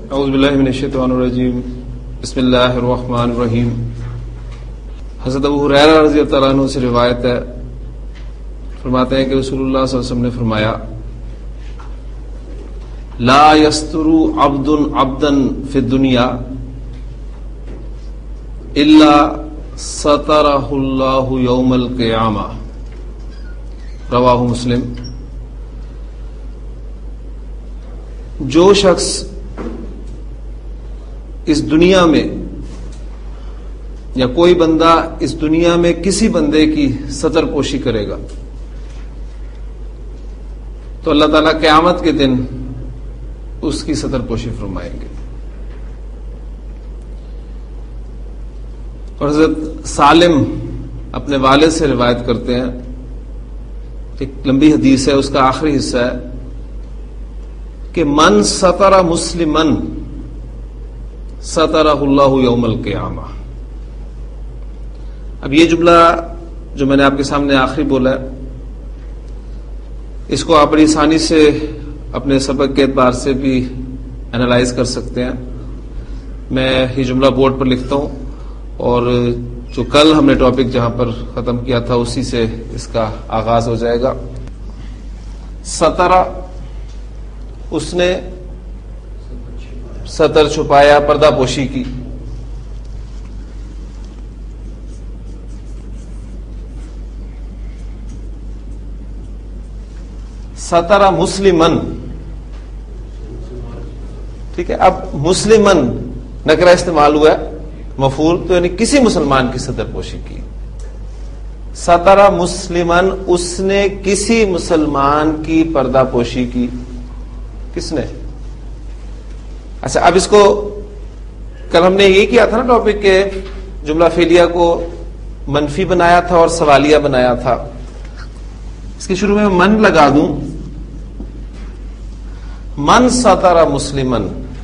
اعوذ باللہ من الشیطان الرجیم بسم اللہ الرحمن الرحیم. حضرت ابو ہریرہ رضی اللہ عنہ سے روایت ہے، فرماتے ہیں کہ رسول اللہ صلی اللہ علیہ وسلم نے فرمایا لا یستر عبد عبدا فی الدنیا الا سترہ اللہ یوم القیامہ، رواہ مسلم. جو شخص اس دنیا میں یا کوئی بندہ اس دنیا میں کسی بندے کی ستر پوشی کرے گا تو اللہ تعالیٰ قیامت کے دن اس کی ستر پوشی فرمائیں گے. اور حضرت سالم اپنے والد سے روایت کرتے ہیں، ایک لمبی حدیث ہے، اس کا آخری حصہ ہے کہ من ستر مسلمن سترہ اللہ یوم القیامہ. اب یہ جملہ جو میں نے آپ کے سامنے آخری بولا ہے، اس کو آپ بڑی آسانی سے اپنے سبق کے اعتبار سے بھی انالائز کر سکتے ہیں. میں یہ جملہ بورڈ پر لکھتا ہوں اور جو کل ہم نے ٹاپک جہاں پر ختم کیا تھا اسی سے اس کا آغاز ہو جائے گا. سترہ، اس نے ستر چھپایا، پردہ پوشی کی. سترہ مسلمن، ٹھیک ہے. اب مسلمن نکرہ استعمال ہوا ہے، مفعول، تو یعنی کسی مسلمان کی ستر پوشی کی. سترہ مسلمن، اس نے کسی مسلمان کی پردہ پوشی کی. کس نے؟ اچھا، اب اس کو کل ہم نے یہ کیا تھا نا ٹاپک کے جملہ فعلیہ کو منفی بنایا تھا اور سوالیہ بنایا تھا. اس کے شروع میں من لگا دوں، من سترہ مسلمن،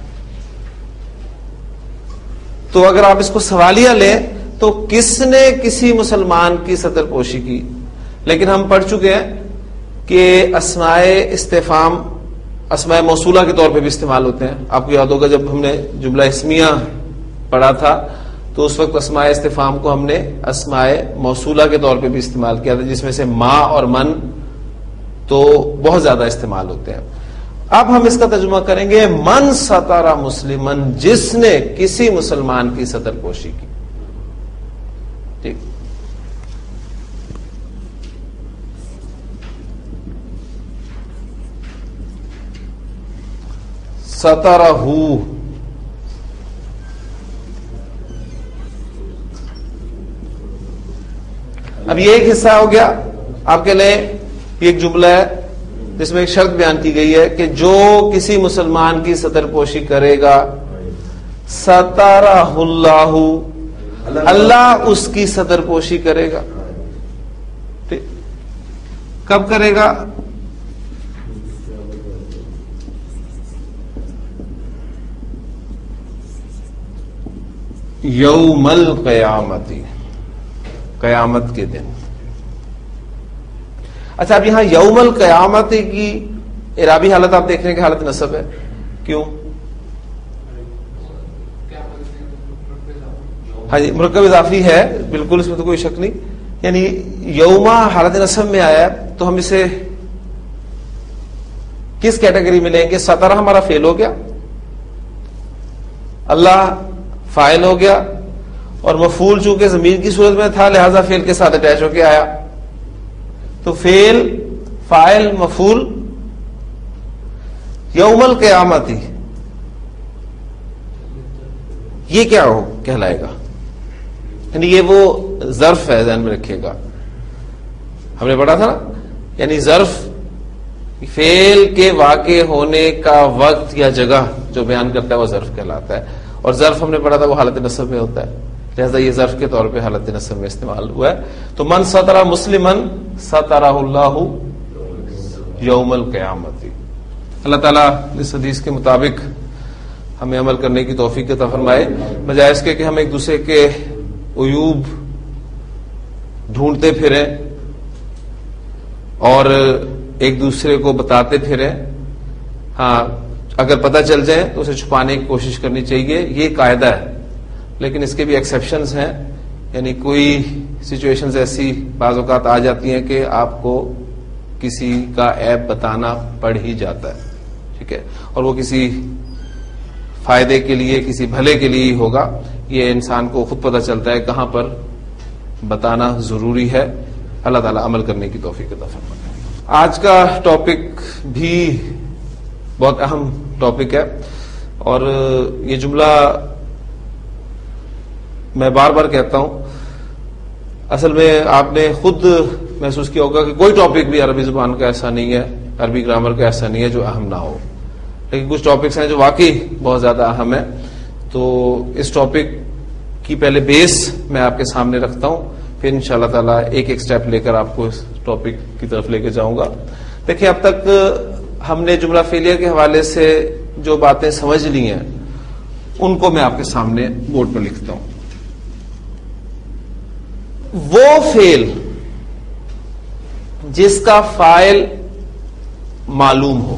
تو اگر آپ اس کو سوالیہ لیں تو کس نے کسی مسلمان کی ستر پوشی کی. لیکن ہم پڑھ چکے ہیں کہ اسماء استفہام اسماء موصولہ کے طور پہ بھی استعمال ہوتے ہیں. آپ کو یاد ہوگا جب ہم نے جملہ اسمیہ پڑھا تھا تو اس وقت اسماء استفہام کو ہم نے اسماء موصولہ کے طور پہ بھی استعمال کیا تھا، جس میں سے ما اور من تو بہت زیادہ استعمال ہوتے ہیں. اب ہم اس کا ترجمہ کریں گے من سترہ مسلمن، جس نے کسی مسلمان کی ستر پوشی کی. ٹھیک. سترہ، اب یہ ایک حصہ ہو گیا آپ کے لیے. یہ ایک جملہ ہے جس میں ایک شرط بیان کی گئی ہے کہ جو کسی مسلمان کی ستر پوشی کرے گا سترہ اللہ، اللہ اس کی ستر پوشی کرے گا. ٹھیک. کب کرے گا؟ یوم القیامت، قیامت کے دن. اچھا، اب یہاں یوم القیامت کی اعرابی حالت آپ دیکھ رہے ہیں کہ حالت نصب ہے. کیوں؟ ہاں جی، مرکب اضافی ہے بالکل، اس میں تو کوئی شک نہیں. یعنی یوما حالت نصب میں آیا تو ہم اسے کس کیٹیگری میں لیں گے؟ سترہ ہمارا فعل ہو گیا، اللہ فاعل ہو گیا، اور مفعول چونکہ ضمیر کی صورت میں تھا لہذا فعل کے ساتھ اٹیچ ہو کے آیا. تو فعل، فاعل، مفعول. یوم القیامت یہ کیا ہو کہلائے گا؟ یعنی یہ وہ ظرف ہے، ذہن میں رکھیے گا. ہم نے پڑھا تھا نا، یعنی ظرف فعل کے واقع ہونے کا وقت یا جگہ جو بیان کرتا ہے وہ ظرف کہلاتا ہے. اور ظرف ہم نے پڑھا تھا وہ حالت نصب میں ہوتا ہے، لہذا یہ ظرف کے طور پہ حالت نصب میں استعمال ہوا ہے. تو من سترہ مسلمن سترہ اللہ یوم القیامت. اللہ تعالیٰ اس حدیث کے مطابق ہمیں عمل کرنے کی توفیق عطا فرمائے، بجائے اس کے کہ ہم ایک دوسرے کے عیوب ڈھونڈتے پھریں اور ایک دوسرے کو بتاتے پھریں. ہاں، اگر پتہ چل جائے تو اسے چھپانے کی کوشش کرنی چاہیے، یہ قاعدہ ہے. لیکن اس کے بھی ایکسیپشنز ہیں، یعنی کوئی سچویشنز ایسی بعض اوقات آ جاتی ہیں کہ آپ کو کسی کا عیب بتانا پڑ ہی جاتا ہے، ٹھیک ہے، اور وہ کسی فائدے کے لیے، کسی بھلے کے لیے ہی ہوگا. یہ انسان کو خود پتہ چلتا ہے کہاں پر بتانا ضروری ہے. اللہ تعالیٰ عمل کرنے کی توفیق عطا فرمائے. آج کا ٹاپک بھی بہت اہم ٹاپک ہے، اور یہ جملہ میں بار بار کہتا ہوں. اصل میں آپ نے خود محسوس کیا ہوگا کہ کوئی ٹاپک بھی عربی زبان کا ایسا نہیں ہے، عربی گرامر کا ایسا نہیں ہے جو اہم نہ ہو، لیکن کچھ ٹاپکس ہیں جو واقعی بہت زیادہ اہم ہیں. تو اس ٹاپک کی پہلے بیس میں آپ کے سامنے رکھتا ہوں، پھر انشاءاللہ تعالیٰ ایک ایک سٹیپ لے کر آپ کو اس ٹاپک کی طرف لے کے جاؤں گا. دیکھیں، اب تک ہم نے جملہ فعلیہ کے حوالے سے جو باتیں سمجھ لی ہیں ان کو میں آپ کے سامنے بورڈ پر لکھتا ہوں. وہ فعل جس کا فاعل معلوم ہو.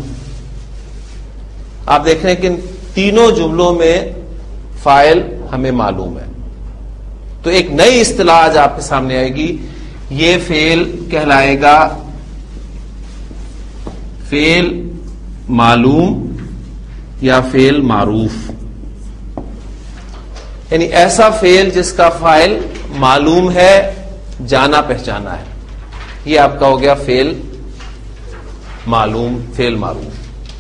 آپ دیکھ رہے ہیں کہ تینوں جملوں میں فاعل ہمیں معلوم ہے. تو ایک نئی اصطلاح آج آپ کے سامنے آئے گی. یہ فعل کہلائے گا فعل معلوم یا فعل معروف، یعنی ایسا فعل جس کا فاعل معلوم ہے، جانا پہچانا ہے. یہ آپ کا ہو گیا فعل معلوم، فعل معروف.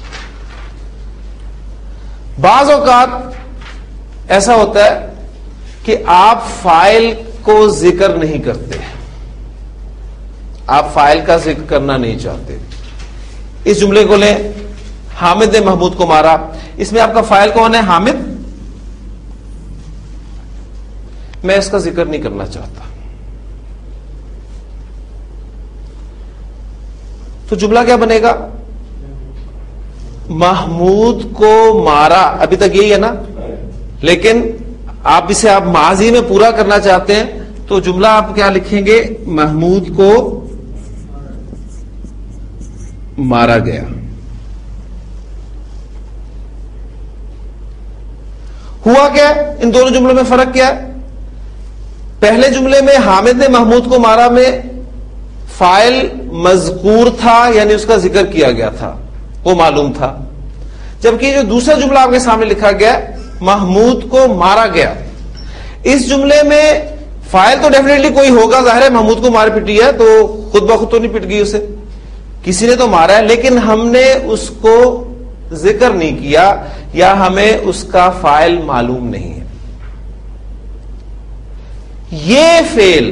بعض اوقات ایسا ہوتا ہے کہ آپ فاعل کو ذکر نہیں کرتے، آپ فاعل کا ذکر کرنا نہیں چاہتے. اس جملے کو لیں، حامد نے محمود کو مارا. اس میں آپ کا فاعل کون ہے؟ حامد. میں اس کا ذکر نہیں کرنا چاہتا. تو جملہ کیا بنے گا؟ محمود کو مارا. ابھی تک یہی ہے نا، لیکن آپ اسے آپ ماضی میں پورا کرنا چاہتے ہیں تو جملہ آپ کیا لکھیں گے؟ محمود کو مارا گیا. ہوا کیا؟ ان دونوں جملوں میں فرق کیا ہے؟ پہلے جملے میں حامد نے محمود کو مارا میں فاعل مذکور تھا، یعنی اس کا ذکر کیا گیا تھا، وہ معلوم تھا. جبکہ جو دوسرا جملہ آپ کے سامنے لکھا گیا، محمود کو مارا گیا، اس جملے میں فاعل تو ڈیفینیٹلی کوئی ہوگا، ظاہر ہے محمود کو مار پٹی ہے تو خود بخود تو نہیں پٹ گئی اسے، کسی نے تو مارا ہے، لیکن ہم نے اس کو ذکر نہیں کیا یا ہمیں اس کا فاعل معلوم نہیں ہے. یہ فعل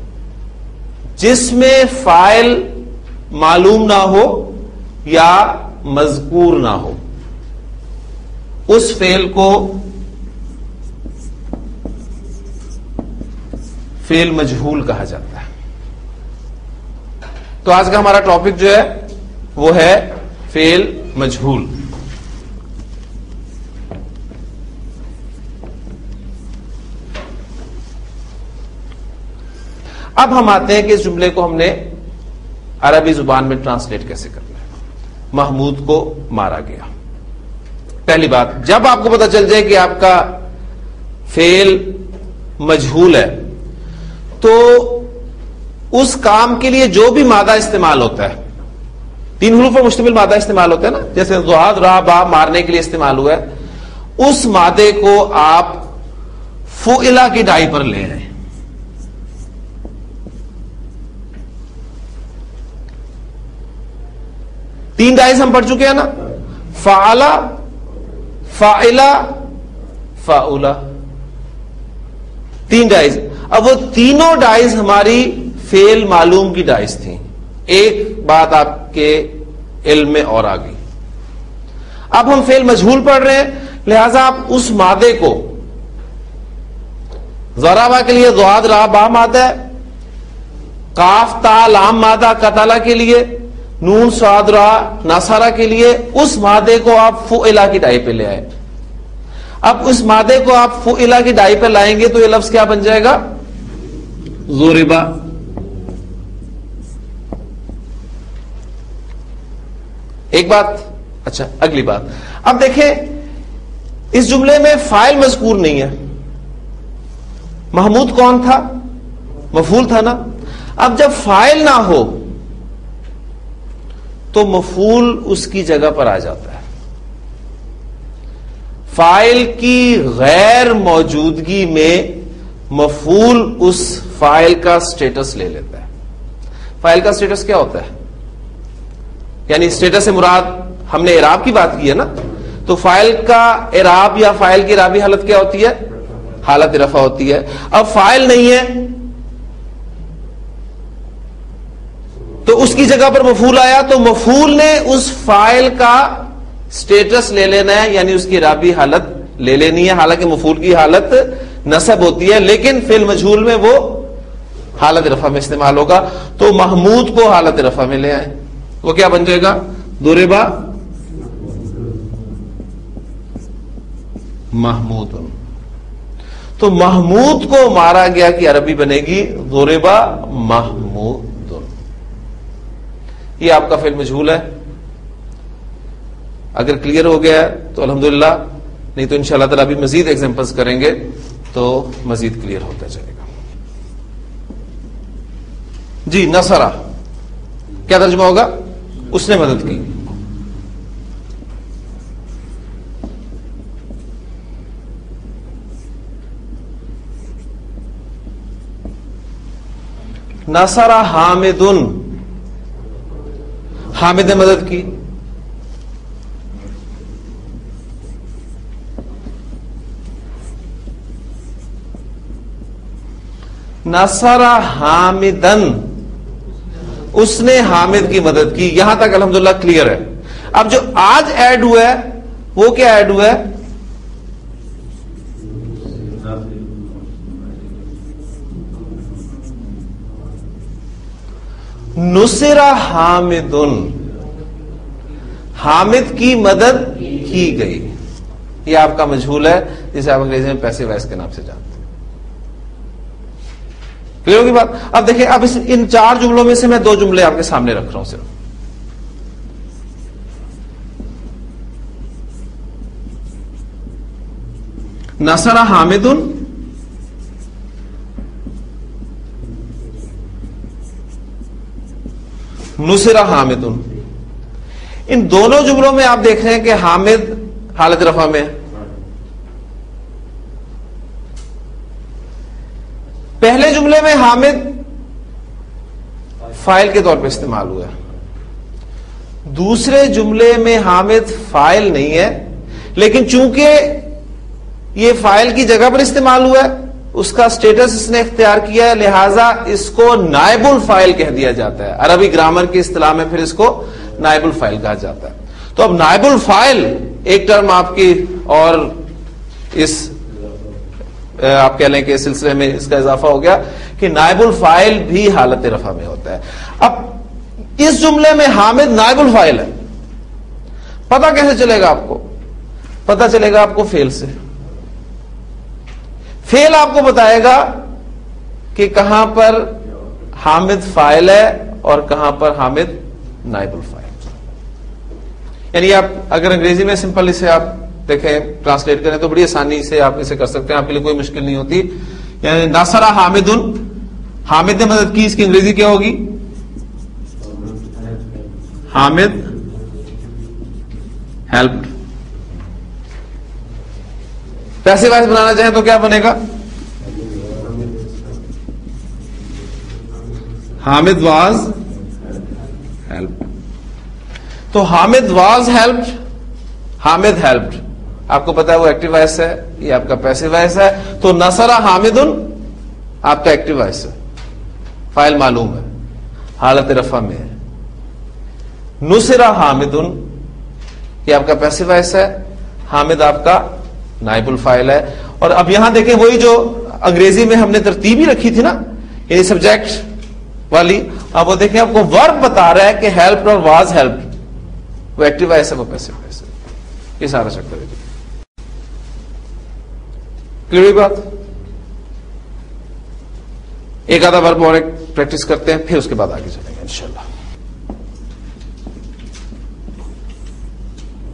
جس میں فاعل معلوم نہ ہو یا مذکور نہ ہو، اس فعل کو فعل مجہول کہا جاتا ہے. تو آج کا ہمارا ٹاپک جو ہے وہ ہے فعل مجہول. اب ہم آتے ہیں کہ اس جملے کو ہم نے عربی زبان میں ٹرانسلیٹ کیسے کرنا ہے. محمود کو مارا گیا. پہلی بات، جب آپ کو پتہ چل جائے کہ آپ کا فعل مجہول ہے تو اس کام کے لیے جو بھی مادہ استعمال ہوتا ہے، 3 حروف پر مشتمل مادہ استعمال ہوتا ہے نا، جیسے ضاد را با مارنے کے لیے استعمال ہوا ہے، اس مادے کو آپ فعلا کی ڈائی پر لے آئیں. تین ڈائز ہم پڑھ چکے ہیں نا، فعلا، فاعلا، فاؤلا، 3 ڈائز. اب وہ تینوں ڈائز ہماری فعل معلوم کی ڈائز تھیں. ایک بات آپ کے علم میں اور آ گئی. اب ہم فعل مجہول پڑھ رہے ہیں، لہذا آپ اس مادے کو، ضربہ کے لیے ضاد را با مادہ ہے، کاف تا لام مادہ قتلہ کے لیے، نون صاد را نصرہ کے لیے، اس مادے کو آپ فعلا کی ڈائی پہ لے آئے. اب اس مادے کو آپ فعلا کی ڈائی پہ لائیں گے تو یہ لفظ کیا بن جائے گا؟ ضربا. ایک بات اچھا اگلی بات، اب دیکھیں اس جملے میں فاعل مذکور نہیں ہے. محمود کون تھا؟ مفعول تھا نا. اب جب فاعل نہ ہو تو مفعول اس کی جگہ پر آ جاتا ہے. فاعل کی غیر موجودگی میں مفعول اس فاعل کا سٹیٹس لے لیتا ہے. فاعل کا سٹیٹس کیا ہوتا ہے؟ یعنی سٹیٹس سے مراد ہم نے اعراب کی بات کی ہے نا، تو فاعل کا اعراب یا فاعل کی اعرابی حالت کیا ہوتی ہے؟ حالت رفع ہوتی ہے. اب فاعل نہیں ہے تو اس کی جگہ پر مفعول آیا، تو مفعول نے اس فاعل کا سٹیٹس لے لینا ہے، یعنی اس کی اعرابی حالت لے لینی ہے. حالانکہ مفعول کی حالت نصب ہوتی ہے، لیکن فعل مجہول میں وہ حالت رفع میں استعمال ہوگا. تو محمود کو حالت رفع میں لے آئے، وہ کیا بن جائے گا؟ ضربا محمود. تو محمود کو مارا گیا کی عربی بنے گی ضربا محمود. یہ آپ کا فعل مجہول ہے. اگر کلیئر ہو گیا ہے تو الحمدللہ، نہیں تو انشاءاللہ تعالی ابھی مزید ایگزامپلس کریں گے تو مزید کلیئر ہوتا جائے گا. جی نصرہ کیا ترجمہ ہوگا؟ اس نے مدد کی. نصرہ حامد، حامد نے مدد کی. نصرہ حامدن، اس نے حامد کی مدد کی. یہاں تک الحمدللہ کلیئر ہے. اب جو آج ایڈ ہوا ہے وہ کیا ایڈ ہوا ہے؟ نصرہ حامدن، حامد کی مدد کی گئی. یہ آپ کا مجہول ہے جسے آپ انگریزی میں پیسو وائس کے نام سے جانتے ہیں. کلیئر ہوگی بات؟ اب دیکھیں، اب ان چار جملوں میں سے میں دو جملے آپ کے سامنے رکھ رہا ہوں صرف. نصرہ حامدن، نصرہ حامدن. ان دونوں جملوں میں آپ دیکھ رہے ہیں کہ حامد حالت رفع میں ہے. پہلے جملے میں حامد فاعل کے طور پہ استعمال ہوا ہے. دوسرے جملے میں حامد فاعل نہیں ہے، لیکن چونکہ یہ فاعل کی جگہ پر استعمال ہوا ہے، اس کا سٹیٹس اس نے اختیار کیا ہے، لہذا اس کو نائب الفاعل کہہ دیا جاتا ہے. عربی گرامر کی اصطلاح میں پھر اس کو نائب الفاعل کہا جاتا ہے. تو اب نائب الفاعل ایک ٹرم آپ کی، اور اس آپ کہہ لیں کہ اس سلسلے میں اس کا اضافہ ہو گیا کہ نائب الفاعل بھی حالت رفع میں ہوتا ہے. اب اس جملے میں حامد نائب الفاعل ہے. پتہ کیسے چلے گا آپ کو؟ پتہ چلے گا آپ کو فعل سے. فعل آپ کو بتائے گا کہ کہاں پر حامد فاعل ہے اور کہاں پر حامد نائب الفاعل. یعنی آپ اگر انگریزی میں سمپل اسے آپ دیکھیں ٹرانسلیٹ کریں تو بڑی آسانی سے آپ اسے کر سکتے ہیں، آپ کے لیے کوئی مشکل نہیں ہوتی. یعنی نصرہ حامدن، حامد نے مدد کی، اس کی انگریزی کیا ہوگی؟ حامد ہیلپڈ. پیسے وائس بنانا چاہیں تو کیا بنے گا؟ Hamid was helped. تو Hamid was helped, Hamid helped. آپ کو پتا ہے وہ ایکٹیو وائس ہے، یہ آپ کا پیسو وائس ہے. تو نصرہ حامدن آپ کا ایکٹیو وائس ہے، فاعل معلوم ہے، حالت رفع میں ہے. نصرہ حامدن یہ آپ کا پیسو وائس ہے، حامد آپ کا نائب الفاعل ہے. اور اب یہاں دیکھیں وہی جو انگریزی میں ہم نے ترتیب ہی رکھی تھی نا، یعنی سبجیکٹ والی، اب وہ دیکھیں آپ کو ورب بتا رہا ہے کہ ہیلپ اور واز ہیلپ، وہ ایکٹیو وائس ہے، وہ پیسو وائس ہے. یہ سارا چکر ہے. کلیئر بات؟ ایک آدھا ورب اور ایک پریکٹس کرتے ہیں، پھر اس کے بعد آگے چلیں گے انشاءاللہ.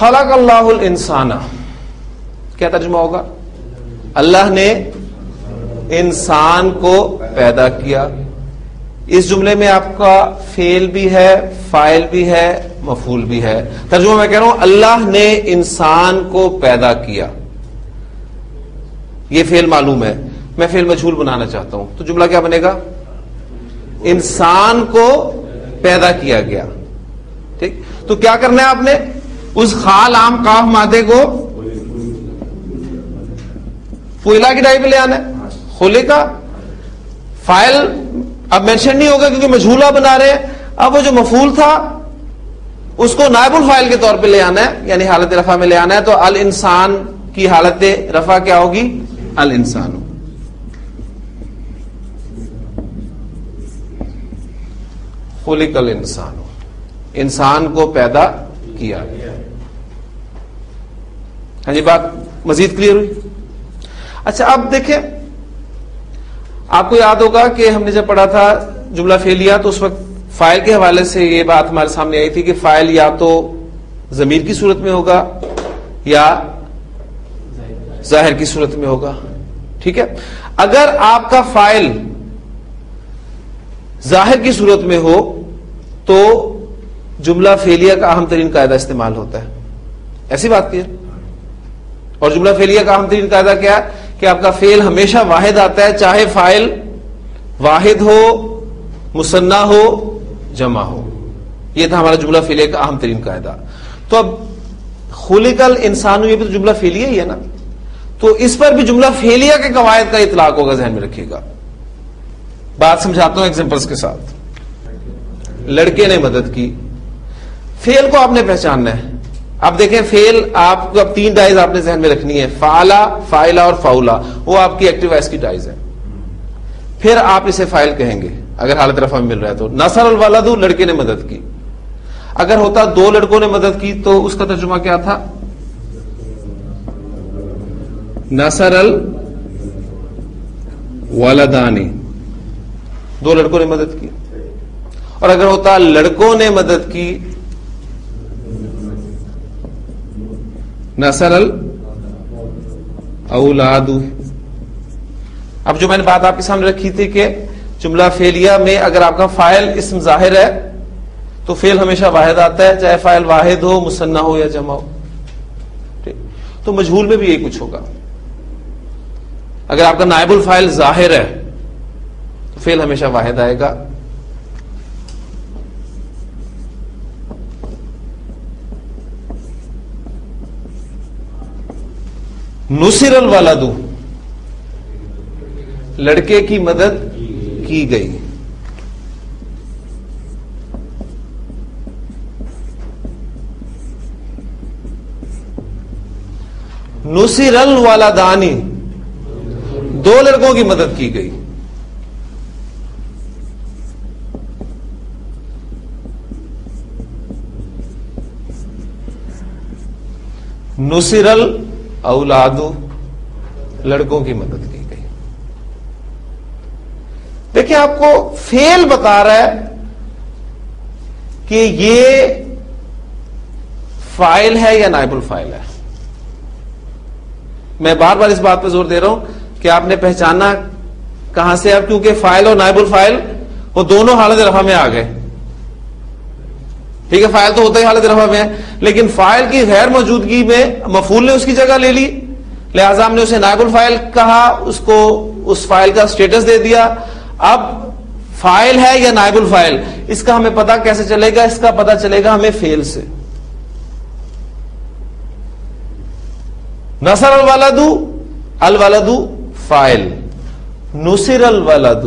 خلق اللہ الانسان، کیا ترجمہ ہوگا؟ اللہ نے انسان کو پیدا کیا. اس جملے میں آپ کا فعل بھی ہے، فاعل بھی ہے، مفعول بھی ہے. ترجمہ میں کہہ رہا ہوں اللہ نے انسان کو پیدا کیا. یہ فعل معلوم ہے، میں فعل مجہول بنانا چاہتا ہوں تو جملہ کیا بنے گا؟ انسان کو پیدا کیا گیا. ٹھیک، تو کیا کرنا ہے آپ نے؟ اس خال عام کاف مادے کو فعلا کی ڈائی پہ لے آنا ہے. خلقہ فاعل اب مینشن نہیں ہوگا کیونکہ مجھولہ بنا رہے ہیں. اب وہ جو مفعول تھا اس کو نائب الفاعل کے طور پہ لے آنا ہے، یعنی حالت رفع میں لے آنا ہے. تو الانسان کی حالت رفع کیا ہوگی؟ الانسان. خلق الانسان، انسان کو پیدا کیا. ہاں جی، بات مزید کلیئر ہوئی؟ اچھا اب دیکھیں، آپ کو یاد ہوگا کہ ہم نے جب پڑھا تھا جملہ فعلیہ تو اس وقت فاعل کے حوالے سے یہ بات ہمارے سامنے آئی تھی کہ فاعل یا تو ضمیر کی صورت میں ہوگا یا ظاہر کی صورت میں ہوگا. ٹھیک ہے، اگر آپ کا فاعل ظاہر کی صورت میں ہو تو جملہ فعلیہ کا اہم ترین قاعدہ استعمال ہوتا ہے. ایسی بات کی ہے. اور جملہ فعلیہ کا اہم ترین قاعدہ کیا ہے؟ کہ آپ کا فعل ہمیشہ واحد آتا ہے، چاہے فاعل واحد ہو، مثنیٰ ہو، جمع ہو. یہ تھا ہمارا جملہ فعلیہ کا اہم ترین قاعدہ. تو اب خلق الانسان، یہ بھی تو جملہ فعلیہ ہی ہے نا، تو اس پر بھی جملہ فعلیہ کے قواعد کا اطلاق ہوگا، ذہن میں رکھیے گا. بات سمجھاتا ہوں ایگزامپلس کے ساتھ. لڑکے نے مدد کی، فعل کو آپ نے پہچاننا ہے. اب دیکھیں فعل آپ کو اب 3 ڈائز آپ نے ذہن میں رکھنی ہے، فعلا، فاعلا اور فاؤلا. وہ آپ کی ایکٹیو وائس کی ڈائز ہے. پھر آپ اسے فاعل کہیں گے اگر حالت رفع میں مل رہا ہے تو. نصر الولد، لڑکے نے مدد کی. اگر ہوتا 2 لڑکوں نے مدد کی تو اس کا ترجمہ کیا تھا؟ نصر الولدانی، 2 لڑکوں نے مدد کی. اور اگر ہوتا لڑکوں نے مدد کی، نصر الاولاد. اب جو میں نے بات آپ کے سامنے رکھی تھی کہ جملہ فعلیہ میں اگر آپ کا فاعل اسم ظاہر ہے تو فعل ہمیشہ واحد آتا ہے، چاہے فاعل واحد ہو، مثنیٰ ہو یا جمع ہو. تو مجہول میں بھی یہی کچھ ہوگا. اگر آپ کا نائب الفاعل ظاہر ہے تو فعل ہمیشہ واحد آئے گا. نصر الولد، لڑکے کی مدد کی گئی. نصر الولدانی، 2 لڑکوں کی مدد کی گئی. نصر الاولاد، لڑکوں کی مدد کی گئی. دیکھیں آپ کو فعل بتا رہا ہے کہ یہ فاعل ہے یا نائب الفاعل ہے. میں بار بار اس بات پہ زور دے رہا ہوں کہ آپ نے پہچانا کہاں سے. اب کیونکہ فاعل اور نائب الفاعل وہ دونوں حالت رفع میں آ گئے. ٹھیک ہے، فاعل تو ہوتا ہی حالت رفع میں ہے، لیکن فاعل کی غیر موجودگی میں مفعول نے اس کی جگہ لے لی، لہذا ہم نے اسے نائب الفاعل کہا، اس کو اس فاعل کا سٹیٹس دے دیا. اب فاعل ہے یا نائب الفاعل، اس کا ہمیں پتہ کیسے چلے گا؟ اس کا پتہ چلے گا ہمیں فعل سے. نصر الولد، الولد فاعل، نصر الولد،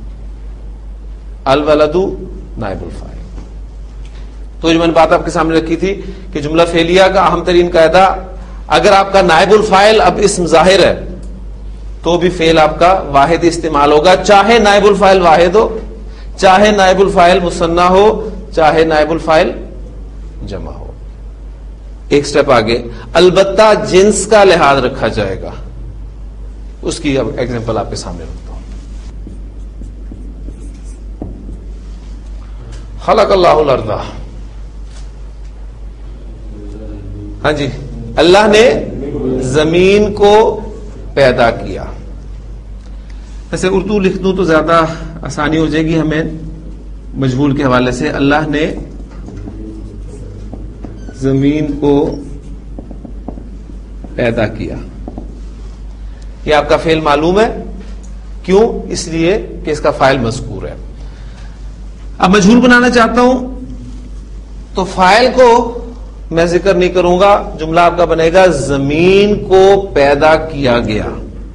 الولد نائب الفاعل. تو جو میں نے بات آپ کے سامنے رکھی تھی کہ جملہ فعلیہ کا اہم ترین قاعدہ، اگر آپ کا نائب الفاعل اب اسم ظاہر ہے تو بھی فعل آپ کا واحد استعمال ہوگا، چاہے نائب الفاعل واحد ہو، چاہے نائب الفاعل مثنیٰ ہو، چاہے نائب الفاعل جمع ہو. ایک سٹیپ آگے، البتہ جنس کا لحاظ رکھا جائے گا. اس کی اب ایگزامپل آپ کے سامنے رکھتا ہوں. خلق اللہ الارض. ہاں جی، اللہ نے زمین کو پیدا کیا. ایسے اردو لکھ دوں تو زیادہ آسانی ہو جائے گی ہمیں مجہول کے حوالے سے. اللہ نے زمین کو پیدا کیا. یہ آپ کا فعل معلوم ہے. کیوں؟ اس لیے کہ اس کا فاعل مذکور ہے. اب مجہول بنانا چاہتا ہوں تو فاعل کو میں ذکر نہیں کروں گا. جملہ آپ کا بنے گا زمین کو پیدا کیا گیا.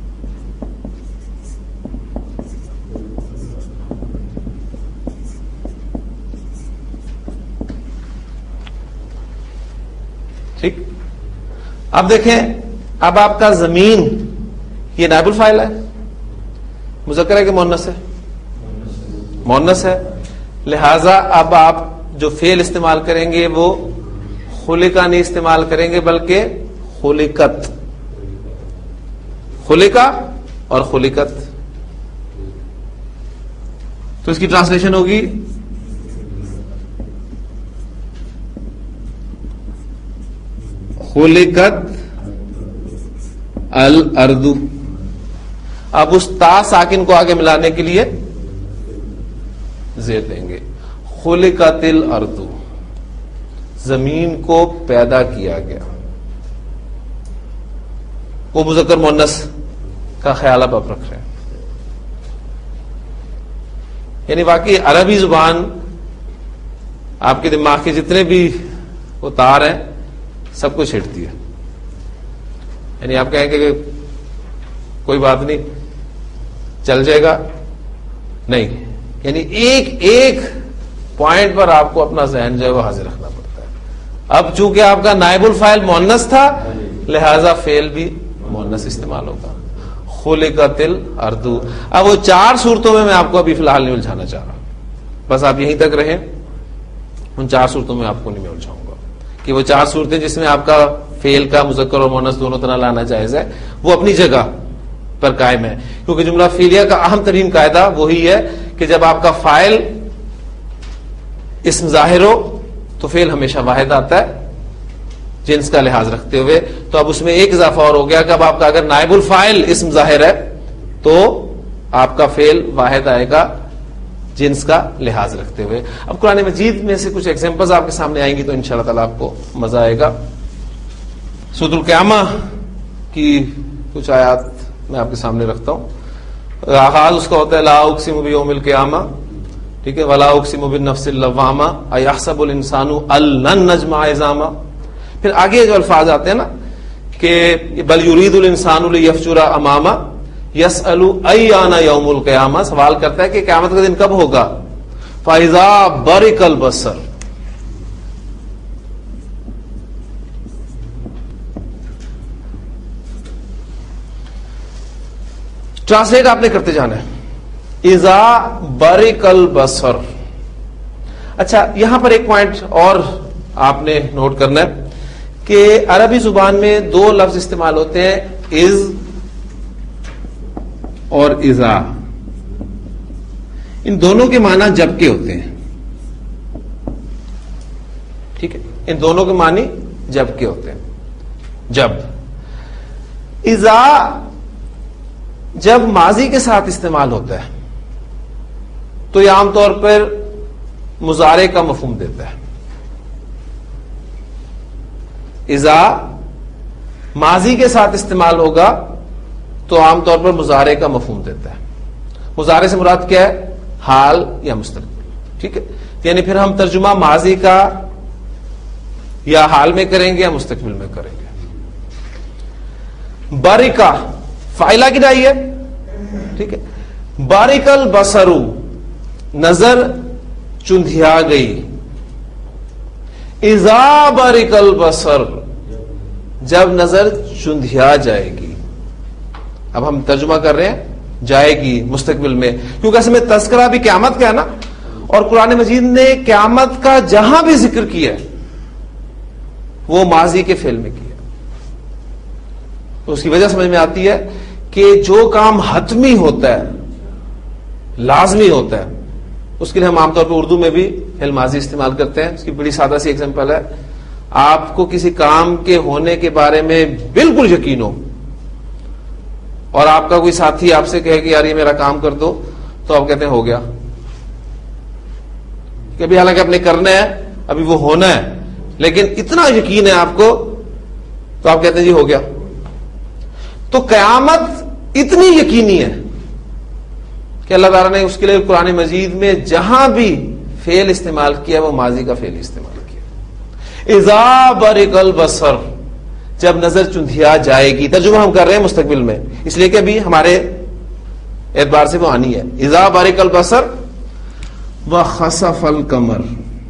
ٹھیک. اب دیکھیں، اب آپ کا زمین یہ نائب الفاعل ہے. مذکر ہے کہ مؤنث ہے؟ مؤنث ہے. لہذا اب آپ جو فعل استعمال کریں گے وہ خلقہ نہیں استعمال کریں گے بلکہ خلقت. خلقہ اور خلقت. تو اس کی ٹرانسلیشن ہوگی خلقت الارض. اب اس تا ساکن کو آگے ملانے کے لیے زیر دیں گے. خلقت الارض، زمین کو پیدا کیا گیا. وہ مذکر مؤنث کا خیال اب آپ رکھ رہے ہیں. یعنی واقعی عربی زبان آپ کے دماغ کے جتنے بھی وہ تار ہیں سب کو چھیڑتی ہے. یعنی آپ کہیں کہ کوئی بات نہیں چل جائے گا، نہیں. یعنی ایک ایک پوائنٹ پر آپ کو اپنا ذہن جو ہے وہ حاضر رکھنا پڑتا ہے. اب چونکہ آپ کا نائب الفاعل مؤنث تھا لہذا فعل بھی مؤنث استعمال ہوگا. خلقت الارض. اب وہ 4 صورتوں میں آپ کو ابھی فی الحال نہیں الجھانا چاہ رہا. بس آپ یہیں تک رہیں. ان 4 صورتوں میں آپ کو نہیں میں الجھاؤں گا کہ وہ 4 صورتیں جس میں آپ کا فعل کا مذکر اور مؤنث دونوں طرح لانا جائز ہے وہ اپنی جگہ پر قائم ہے. کیونکہ جملہ فعلیہ کا اہم ترین قاعدہ وہی ہے کہ جب آپ کا فاعل اسم ظاہر ہو تو فعل ہمیشہ واحد آتا ہے جنس کا لحاظ رکھتے ہوئے. تو اب اس میں ایک اضافہ اور ہو گیا کہ اب آپ کا اگر نائب الفاعل اسم ظاہر ہے تو آپ کا فعل واحد آئے گا جنس کا لحاظ رکھتے ہوئے. اب قرآن مجید میں سے کچھ ایگزامپلز آپ کے سامنے آئیں گی تو انشاءاللہ تعالیٰ آپ کو مزہ آئے گا. سورۃ القیامہ کی کچھ آیات میں آپ کے سامنے رکھتا ہوں. آغاز اس کا ہوتا ہے لا اقسم بیوم القیامہ، ٹھیک ہے، ولا اقسم بالنفس اللوامہ ایحسب الانسان ان لن نجمع عظامہ. پھر آگے جو الفاظ آتے ہیں نا کہ بل یرید الانسان لیفجر امامہ یسأل ایان یوم القیامہ، سوال کرتا ہے کہ قیامت کا دن کب ہوگا. فاذا برق البصر، ٹرانسلیٹ آپ نے کرتے جانا ہے. اذا برق البصر. اچھا یہاں پر ایک پوائنٹ اور آپ نے نوٹ کرنا ہے کہ عربی زبان میں 2 لفظ استعمال ہوتے ہیں، از اور اذا. ان دونوں کے معنی جب کے ہوتے ہیں. ٹھیک ہے، ان دونوں کے معنی جب کے ہوتے ہیں. جب. اذا جب ماضی کے ساتھ استعمال ہوتا ہے تو یہ عام طور پر مضارع کا مفہوم دیتا ہے. اذا ماضی کے ساتھ استعمال ہوگا تو عام طور پر مضارع کا مفہوم دیتا ہے. مضارع سے مراد کیا ہے؟ حال یا مستقبل. ٹھیک ہے، یعنی پھر ہم ترجمہ ماضی کا یا حال میں کریں گے یا مستقبل میں کریں گے. باریکا فائلہ کی ڈائی ہے. ٹھیک ہے، باریک البصر، نظر چندھیا گئی. اذا باریک البصر، جب نظر چندھیا جائے گی. اب ہم ترجمہ کر رہے ہیں جائے گی مستقبل میں، کیونکہ اصل میں تذکرہ بھی قیامت کا ہے نا، اور قرآن مجید نے قیامت کا جہاں بھی ذکر کیا ہے وہ ماضی کے فعل میں کیا. تو اس کی وجہ سمجھ میں آتی ہے کہ جو کام حتمی ہوتا ہے، لازمی ہوتا ہے، اس کے لیے ہم عام طور پر اردو میں بھی فعل ماضی استعمال کرتے ہیں. اس کی بڑی سادہ سی ایگزامپل ہے آپ کو کسی کام کے ہونے کے بارے میں بالکل یقین ہو اور آپ کا کوئی ساتھی آپ سے کہے کہ یار یہ میرا کام کر دو, تو آپ کہتے ہیں ہو گیا, کہ ابھی حالانکہ اپنے کرنا ہے, ابھی وہ ہونا ہے, لیکن اتنا یقین ہے آپ کو تو آپ کہتے ہیں جی ہو گیا. تو قیامت اتنی یقینی ہے کہ اللہ تعالیٰ نے اس کے لیے قرآن مجید میں جہاں بھی فعل استعمال کیا وہ ماضی کا فعل استعمال کیا. اذا برق البصر, جب نظر چندھیا جائے گی. ترجمہ ہم کر رہے ہیں مستقبل میں, اس لیے کہ ابھی ہمارے اعتبار سے وہ آنی ہے. اذا برق البصر وخسف القمر,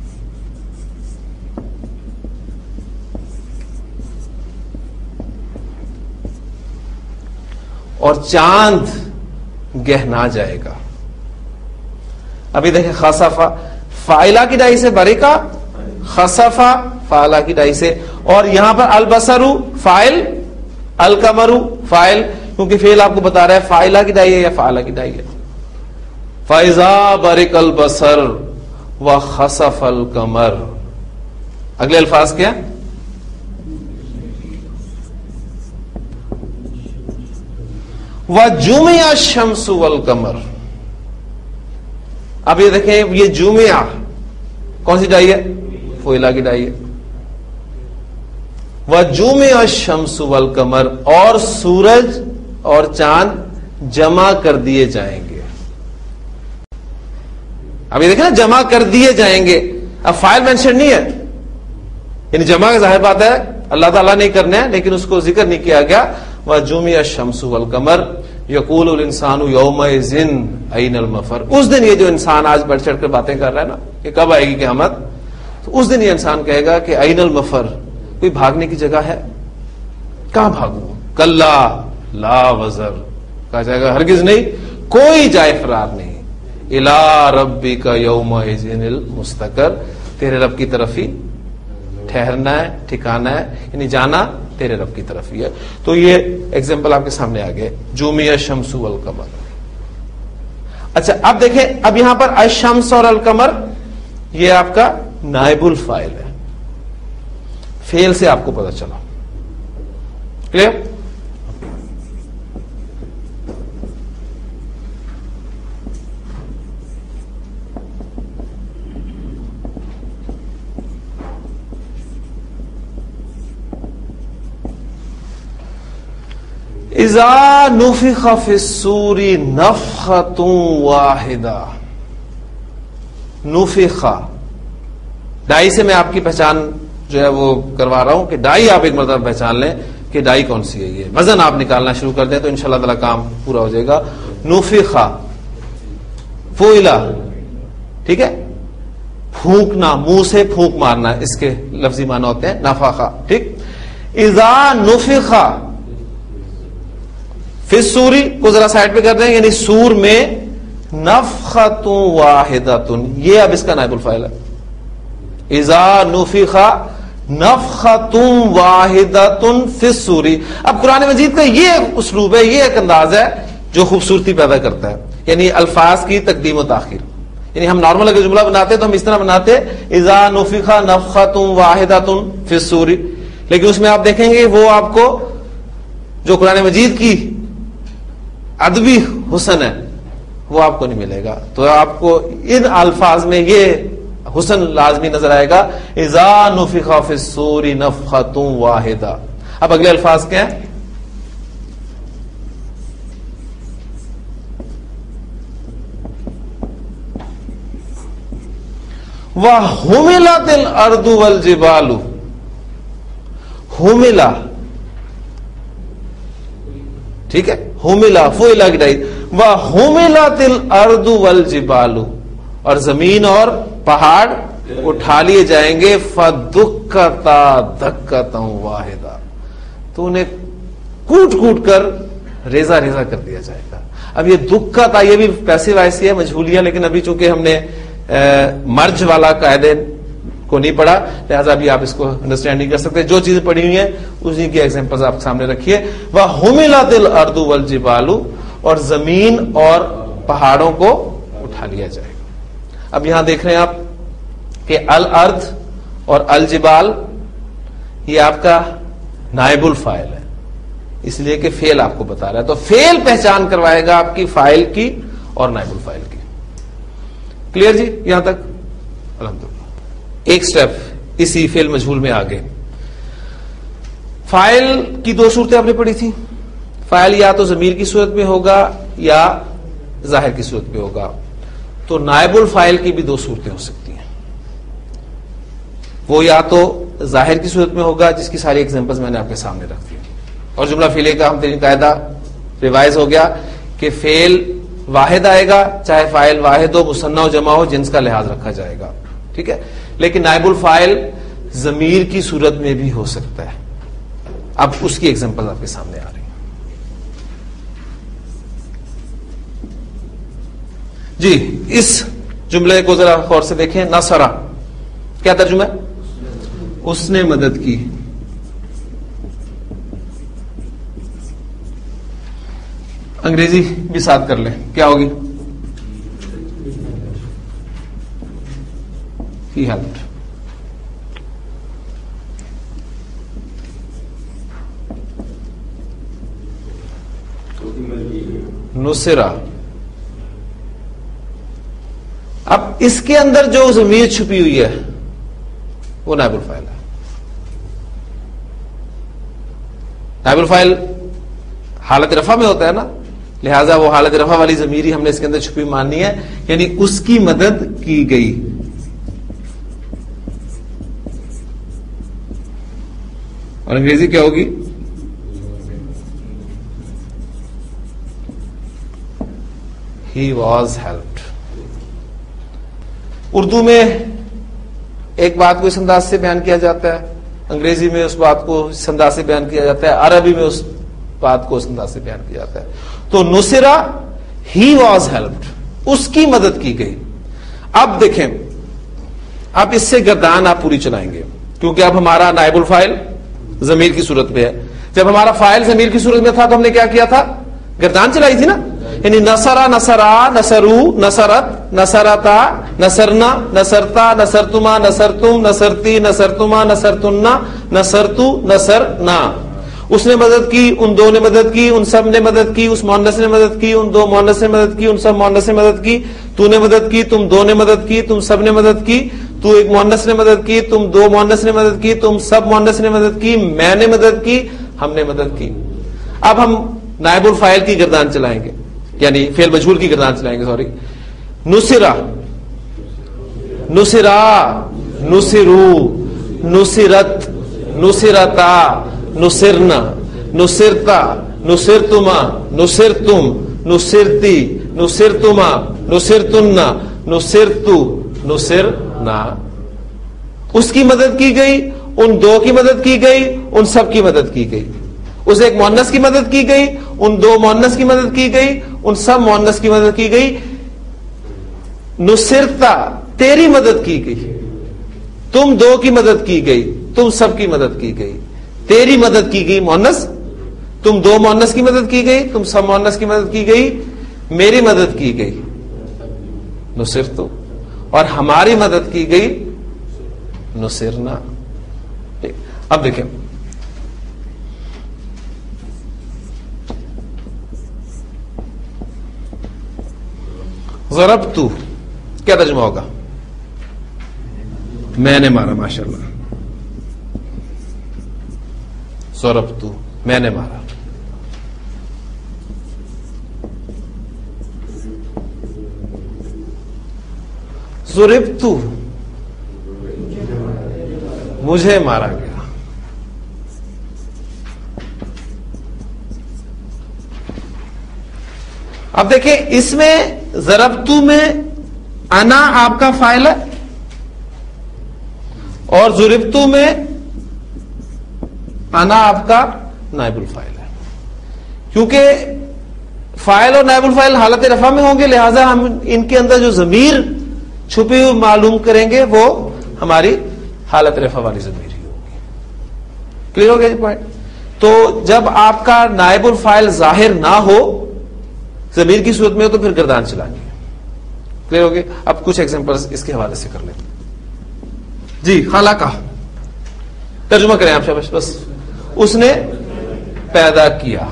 اور چاند گہنا جائے گا. ابھی دیکھیں خسفا فاعلہ کی ڈائی سے بریکا, خسفا فاعلہ کی ڈائی سے, اور یہاں پر البصر فاعل, القمر فاعل, کیونکہ فعل آپ کو بتا رہا ہے فاعلہ کی ڈائی ہے یا فاعلہ کی ڈائی ہے. فاذا برق البصر وخسف القمر. اگلے الفاظ کیا؟ وجمع الشمس والقمر. اب یہ دیکھیں, یہ جمعہ کون سی ڈائی ہے؟ فعلہ کی ڈائی ہے. وجمع الشمس والقمر, اور سورج اور چاند جمع کر دیے جائیں گے. اب یہ دیکھیں نا, جمع کر دیے جائیں گے, اب فائل مینشن نہیں ہے, یعنی جمع کا ظاہر بات ہے اللہ تعالیٰ نے کرنا ہے, لیکن اس کو ذکر نہیں کیا گیا. وجمع الشمس والقمر یقول الانسان یومئذ این المفر. اس دن یہ جو انسان آج بڑھ چڑھ کر باتیں کر رہا ہے نا کہ کب آئے گی قیامت, تو اس دن یہ انسان کہے گا کہ این المفر, کوئی بھاگنے کی جگہ ہے؟ کہاں بھاگوں؟ کلا لا وزر, کہا جائے گا ہرگز نہیں, کوئی جائے فرار نہیں. الی ربک یومئذ المستقر, تیرے رب کی طرف ہی ٹھہرنا ہے, ٹھکانا ہے, یعنی جانا تیرے رب کی طرف ہی ہے. تو یہ ایگزامپل آپ کے سامنے آ گئے, جمع الشمس والقمر. اچھا اب دیکھیں, اب یہاں پر الشمس اور القمر یہ آپ کا نائب الفاعل ہے, فعل سے آپ کو پتا چلا. کلیئر؟ اذا نفخ فی الصور نفخۃ واحدہ. نفخ, ڈائی سے میں آپ کی پہچان جو ہے وہ کروا رہا ہوں کہ ڈائی آپ ایک مرتبہ پہچان لیں کہ ڈائی کون سی ہے. یہ وزن آپ نکالنا شروع کر دیں تو انشاءاللہ تعالی کام پورا ہو جائے گا. نفخ فعلہ, ٹھیک ہے, پھونکنا, منہ سے پھونک مارنا, اس کے لفظی معنی ہوتے ہیں نفخ, ٹھیک. اذا نفخ فی الصور کو ذرا سائڈ پہ کر دیں, یعنی سور میں نفخۃ واحدۃ, یہ اب اس کا نائب الفاعل ہے. اذا نفخ نفخۃ واحدۃ فی الصور. اب قرآن مجید کا یہ اسلوب ہے, یہ ایک انداز ہے جو خوبصورتی پیدا کرتا ہے, یعنی الفاظ کی تقدیم و تاخیر. یعنی ہم نارمل اگر جملہ بناتے تو ہم اس طرح بناتے اذا نفخ نفخۃ واحدۃ فی الصور, لیکن اس میں آپ دیکھیں گے وہ آپ کو جو قرآن مجید کی ادبی حسن ہے وہ آپ کو نہیں ملے گا. تو آپ کو ان الفاظ میں یہ حسن لازمی نظر آئے گا, اذا نفخ فی الصور نفخۃ واحدہ. اب اگلے الفاظ کیا ہیں؟ وَحُمِلَتِ الْأَرْضُ وَالْجِبَالُ. حُمِلَ, ٹھیک ہے, حُمِلَ فعلہ کی ڈائی. وَحُمِلَتِ الْأَرْضُ وَالْجِبَالُ, اور زمین اور پہاڑ اٹھا لیے جائیں گے. فَدُكَّتَا دَكَّةً وَاحِدَةً, تو انہیں کوٹ کوٹ کر ریزہ ریزہ کر دیا جائے گا. اب یہ دکھتا, یہ بھی پیسو وائسی ہے, مجھولیہ, لیکن ابھی چونکہ ہم نے مرج والا قاعدے کو نہیں پڑھا لہذا ابھی آپ اس کو انڈرسٹینڈ نہیں کر سکتے. جو چیزیں پڑھی ہوئی ہیں اسی کی ایگزامپلز آپ سامنے رکھیے. وَحُمِلَتِ الْأَرْضُ وَالْجِبَالُ, اور زمین اور پہاڑوں کو اٹھا لیا جائے گا. اب یہاں دیکھ رہے ہیں آپ کہ الارض اور الجبال یہ آپ کا نائب الفاعل ہے، اس لیے کہ فعل آپ کو بتا رہا ہے، تو فعل پہچان کروائے گا آپ کی فاعل کی اور نائب الفاعل کی. کلیئر جی یہاں تک؟ الحمدللہ. ایک سٹیپ اسی فعل مجہول میں آگے. فاعل کی دو صورتیں آپ نے پڑھی تھی. فاعل یا تو ضمیر کی صورت میں ہوگا یا ظاہر کی صورت میں ہوگا. تو نائب الفاعل کی بھی دو صورتیں ہو سکتی ہیں. وہ یا تو ظاہر کی صورت میں ہوگا، جس کی ساری ایگزامپلز میں نے آپ کے سامنے رکھ دی، اور جملہ فعلیہ کا ہم ترین قاعدہ ریوائز ہو گیا کہ فعل واحد آئے گا، چاہے فاعل واحد ہو، مثنیٰ ہو، جمع ہو، جنس کا لحاظ رکھا جائے گا. ٹھیک ہے. لیکن نائب الفاعل ضمیر کی صورت میں بھی ہو سکتا ہے. اب اس کی ایگزامپل آپ کے سامنے آ رہی ہیں. جی اس جملے کو ذرا غور سے دیکھیں. نصرہ کیا ترجمہ ہے؟ اس نے مدد کی. انگریزی بھی ساتھ کر لیں، کیا ہوگی؟ He helped. نصرہ. اب اس کے اندر جو ضمیر چھپی ہوئی ہے وہ نائب الفاعل ہے. نائب الفاعل حالت رفع میں ہوتا ہے نا، لہذا وہ حالت رفع والی ضمیر ہی ہم نے اس کے اندر چھپی ماننی ہے، یعنی اس کی مدد کی گئی. اور انگریزی کیا ہوگی؟ He was helped. اردو میں ایک بات کو اس انداز سے بیان کیا جاتا ہے، انگریزی میں اس بات کو اس انداز سے بیان کیا جاتا ہے، عربی میں اس بات کو اس انداز سے بیان کیا جاتا ہے. تو نصرہ he was helped، اس کی مدد کی گئی. اب دیکھیں، اب اس سے گردان آپ پوری چلائیں گے، کیونکہ اب ہمارا نائب الفاعل ضمیر کی صورت میں ہے. جب ہمارا فاعل ضمیر کی صورت میں تھا تو ہم نے کیا کیا تھا؟ گردان چلائی تھی نا. یعنی نصرہ، نصرا، نصرو، نصرت، نصرتا، نصرنا، نصرتا، نصرتما، نصرتم، نصرتی، نصرتما، نصرتنا، نصرتو، نصرنا. اس نے مدد کی، ان دو نے مدد کی، ان سب نے مدد کی، اس مؤنث نے مدد کی، ان دو مؤنث نے مدد کی، ان سب مؤنث نے مدد کی، تو نے مدد کی، تم دو نے مدد کی، تم سب نے مدد کی، تو ایک مؤنث نے مدد کی، تم دو مؤنث نے مدد کی، تم سب مؤنث نے مدد کی، میں نے مدد کی، ہم نے مدد کی. اب ہم نائب الفاعل کی گردان چلائیں گے، یعنی فعل مجہول کی گردان چلائیں گے. سوری. نصرہ، نصرا، نصرو، نصرت، نصرتا، نصرنا، نصرتا، نصرتما، نصرتم، نصرتی، نصرتما، نصرتنا، نصرتو، نصرنا. اس کی مدد کی گئی، ان دو کی مدد کی گئی، ان سب کی مدد کی گئی. اس ایک مؤنث کی مدد کی گئی، ان دو مؤنث کی مدد کی گئی، ان سب مؤنث کی مدد کی گئی. نصرتا، تیری مدد کی گئی، تم دو کی مدد کی گئی، تم سب کی مدد کی گئی. تیری مدد کی گئی مؤنث، تم دو مؤنث کی مدد کی گئی، تم سب مؤنث کی مدد کی گئی. میری مدد کی گئی نصرتو، اور ہماری مدد کی گئی نصرنا. اب دیکھیں، ضربتو کیا ترجمہ ہوگا؟ میں نے مارا. ماشاءاللہ. ضربتو میں نے مارا. ضربتو مجھے مارا گیا. اب دیکھیں، اس میں ضربتو میں انا آپ کا فاعل ہے اور ضربتو میں انا آپ کا نائب الفاعل ہے. کیونکہ فاعل اور نائب الفاعل حالت رفع میں ہوں گے، لہذا ہم ان کے اندر جو ضمیر چھپی ہوئی معلوم کریں گے وہ ہماری حالت رفع والی ضمیر ہی ہوگی. کلیئر ہو گیا جی پوائنٹ؟ تو جب آپ کا نائب الفاعل ظاہر نہ ہو، ضمیر کی صورت میں ہو، تو پھر گردان چلانی ہے. کلیئر ہو گیا؟ اب کچھ ایگزامپلز اس کے حوالے سے کر لیں. جی خالقہ ترجمہ کریں آپ شاباش. بس اس نے پیدا کیا.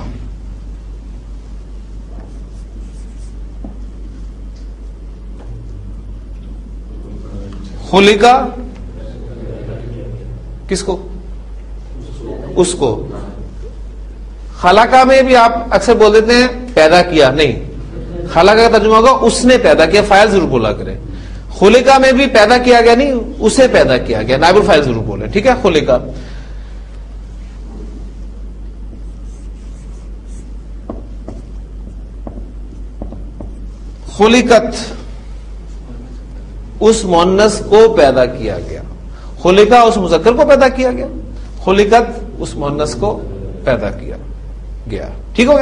خلقہ کس کو؟ اس کو. خلقہ میں بھی آپ اکثر بول دیتے ہیں پیدا کیا، نہیں، خلقہ کا ترجمہ ہوگا اس نے پیدا کیا. فاعل ضرور بولا کریں. خلقہ میں بھی پیدا کیا گیا نہیں، اسے پیدا کیا گیا. نائب الفاعل ضرور بولے، ٹھیک ہے. خلقہ. خلقت اس مؤنث کو پیدا کیا گیا. خلقہ اس مذکر کو پیدا کیا گیا. خلقت اس مؤنث کو پیدا کیا گیا. ٹھیک ہو گیا.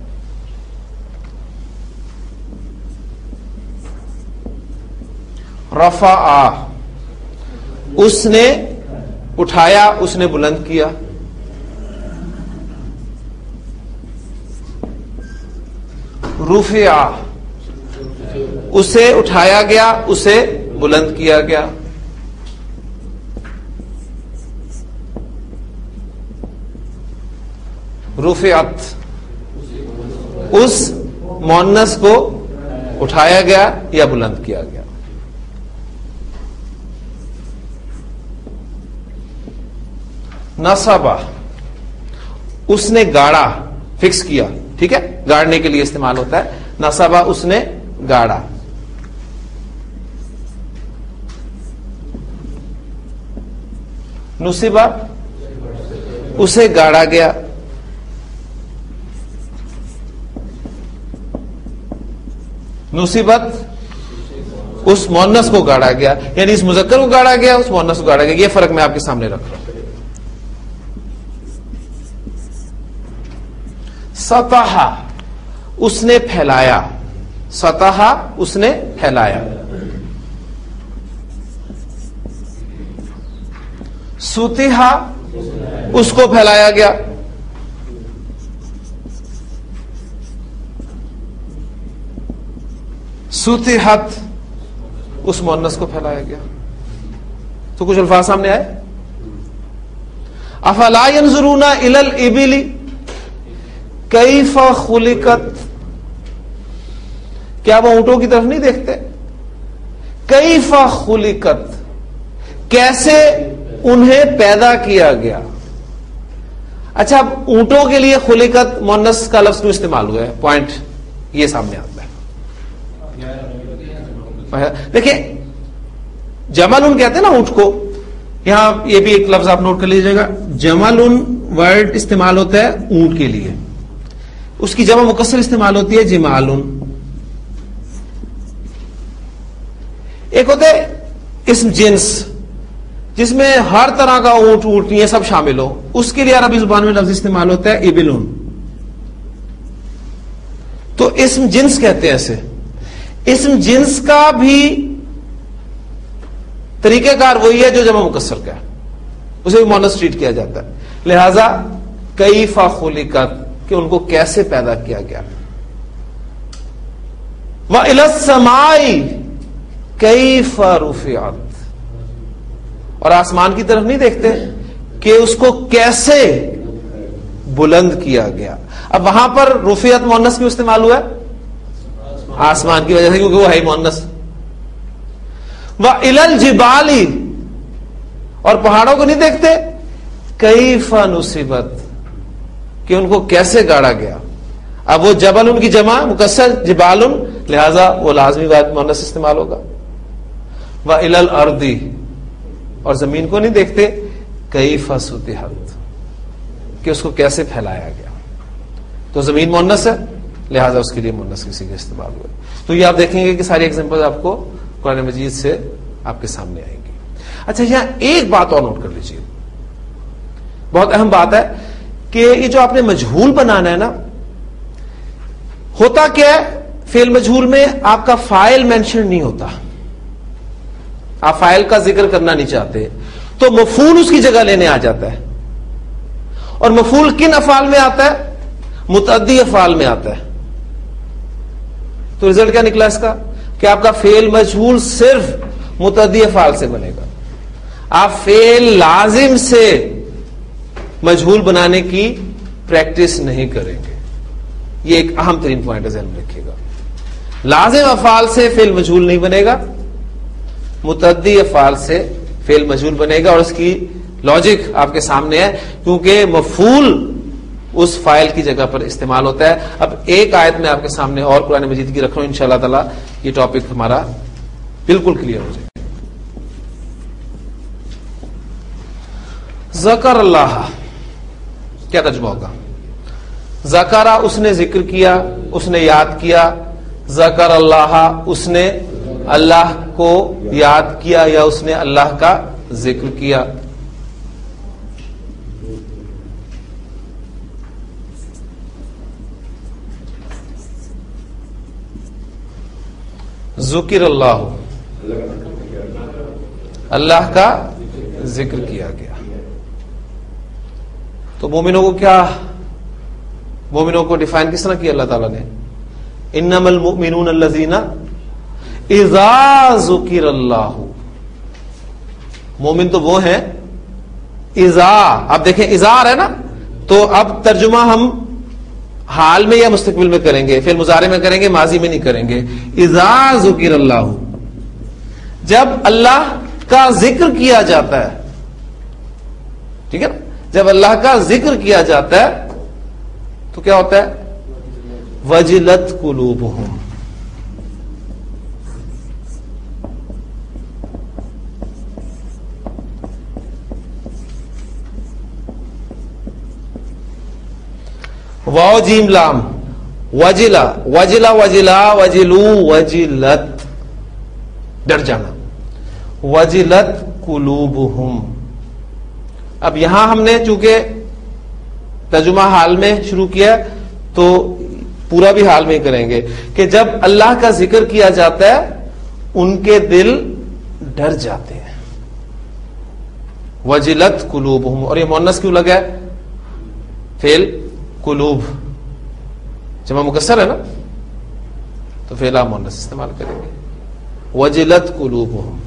رفع اس نے اٹھایا، اس نے بلند کیا. رفع اسے اٹھایا گیا، اسے بلند کیا گیا. رفعت اس مؤنث کو اٹھایا گیا یا بلند کیا گیا. نصبہ اس نے گاڑا، فکس کیا. ٹھیک ہے، گاڑنے کے لیے استعمال ہوتا ہے. نصبہ اس نے گاڑا. نصبہ اسے گاڑا گیا. نصبت اس مؤنث کو گاڑا گیا، یعنی اس مذکر کو گاڑا گیا، اس مؤنث کو گاڑا گیا. یہ فرق میں آپ کے سامنے رکھ رہا ہوں. سطح اس نے پھیلایا. سطح اس نے پھیلایا. سطح اس کو پھیلایا گیا. سطحت اس مؤنث کو پھیلایا گیا. تو کچھ الفاظ سامنے آئے. افلا ينظرون الى الابل کیف خلقت، کیا وہ اونٹوں کی طرف نہیں دیکھتے؟ کیف خلقت کیسے انہیں پیدا کیا گیا. اچھا، اب اونٹوں کے لیے خلقت مؤنث کا لفظ کیوں استعمال ہوا ہے؟ پوائنٹ یہ سامنے آتا ہے. دیکھیں جمل کہتے ہیں نا اونٹ کو. یہاں یہ بھی ایک لفظ آپ نوٹ کر لیجیے گا. جمل ورڈ استعمال ہوتا ہے اونٹ کے لیے. اس کی جمع مکسر استعمال ہوتی ہے جمال. ایک ہوتے اسم جنس جس میں ہر طرح کا اونٹ اونٹنی سب شامل ہو، اس کے لیے عربی زبان میں لفظ استعمال ہوتا ہے ابلون. تو اسم جنس کہتے ہیں اسے. اسم جنس کا بھی طریقہ کار وہی ہے جو جمع مکسر کا ہے، اسے بھی مؤنث ٹریٹ کیا جاتا ہے. لہذا کیف خلقت کہ ان کو کیسے پیدا کیا گیا. وَإِلَى السَّمَاءِ کیف رفعت اور آسمان کی طرف نہیں دیکھتے کہ اس کو کیسے بلند کیا گیا. اب وہاں پر رفعت مؤنث کیوں استعمال ہوا ہے؟ آسمان کی وجہ سے، کیونکہ وہ ہے مؤنث. وَإِلَى الْجِبَالِ اور پہاڑوں کو نہیں دیکھتے کیف نصبت کہ ان کو کیسے گاڑا گیا. اب وہ جبل ان کی جمع مکسر جبال، لہذا وہ لازمی بات مؤنث استعمال ہوگا. وَإِلَى الْأَرْضِ اور زمین کو نہیں دیکھتے کیف سطحت کہ اس کو کیسے پھیلایا گیا. تو زمین مؤنث ہے، لہذا اس کے لیے مؤنث کسی کا استعمال ہوا. تو یہ آپ دیکھیں گے کہ ساری ایگزامپل آپ کو قرآن مجید سے آپ کے سامنے آئیں گی. اچھا، یہاں ایک بات اور نوٹ کر لیجیے، بہت اہم بات ہے کہ یہ جو آپ نے مجہول بنانا ہے نا، ہوتا کیا ہے فعل مجہول میں آپ کا فاعل مینشن نہیں ہوتا. آپ فاعل کا ذکر کرنا نہیں چاہتے تو مفعول اس کی جگہ لینے آ جاتا ہے. اور مفعول کن افعال میں آتا ہے؟ متعدی افعال میں آتا ہے. تو رزلٹ کیا نکلا اس کا کہ آپ کا فعل مجہول صرف متعدی افعال سے بنے گا. آپ فعل لازم سے مجہول بنانے کی پریکٹس نہیں کریں گے. یہ ایک اہم ترین پوائنٹ ہے، ذہن میں رکھیے گا. لازم افعال سے فعل مجہول نہیں بنے گا، متعدی افعال سے فعل مجہول بنے گا، اور اس کی لاجک آپ کے سامنے ہے، کیونکہ مفعول اس فاعل کی جگہ پر استعمال ہوتا ہے. اب ایک آیت میں آپ کے سامنے اور قرآن مجید کی رکھ رہا ہوں، انشاءاللہ تعالی یہ ٹاپک ہمارا بالکل کلیئر ہو جائے. ذکر اللہ، کیا ترجمہ ہوگا؟ ذکر اس نے ذکر کیا، اس نے یاد کیا. ذکر اللہ اس نے اللہ کو یاد کیا یا اس نے اللہ کا ذکر کیا. ذکر اللہ، اللہ کا ذکر کیا گیا. تو مومنوں کو کیا، مومنوں کو ڈیفائن کس طرح کیا اللہ تعالیٰ نے؟ انما المؤمنون الذین اذا ذکر اللہ. مومن تو وہ ہیں اذا، اب دیکھیں اذا ہے نا، تو اب ترجمہ ہم حال میں یا مستقبل میں کریں گے، فعل مضارع میں کریں گے، ماضی میں نہیں کریں گے. اذا ذکر اللہ، جب اللہ کا ذکر کیا جاتا ہے، ٹھیک ہے نا، جب اللہ کا ذکر کیا جاتا ہے تو کیا ہوتا ہے؟ وجلت قلوبہم، واو جیم لام، وجلا وجلا وجلا وجلو وجلت، ڈر جانا. وجلت قلوبہم. اب یہاں ہم نے چونکہ ترجمہ حال میں شروع کیا تو پورا بھی حال میں ہی کریں گے کہ جب اللہ کا ذکر کیا جاتا ہے ان کے دل ڈر جاتے ہیں. وجلت قلوبہم، اور یہ مؤنث کیوں لگا ہے؟ فعل قلوب جمع مکسر ہے نا، تو فعل مؤنث استعمال کریں گے. وجلت قلوبہم.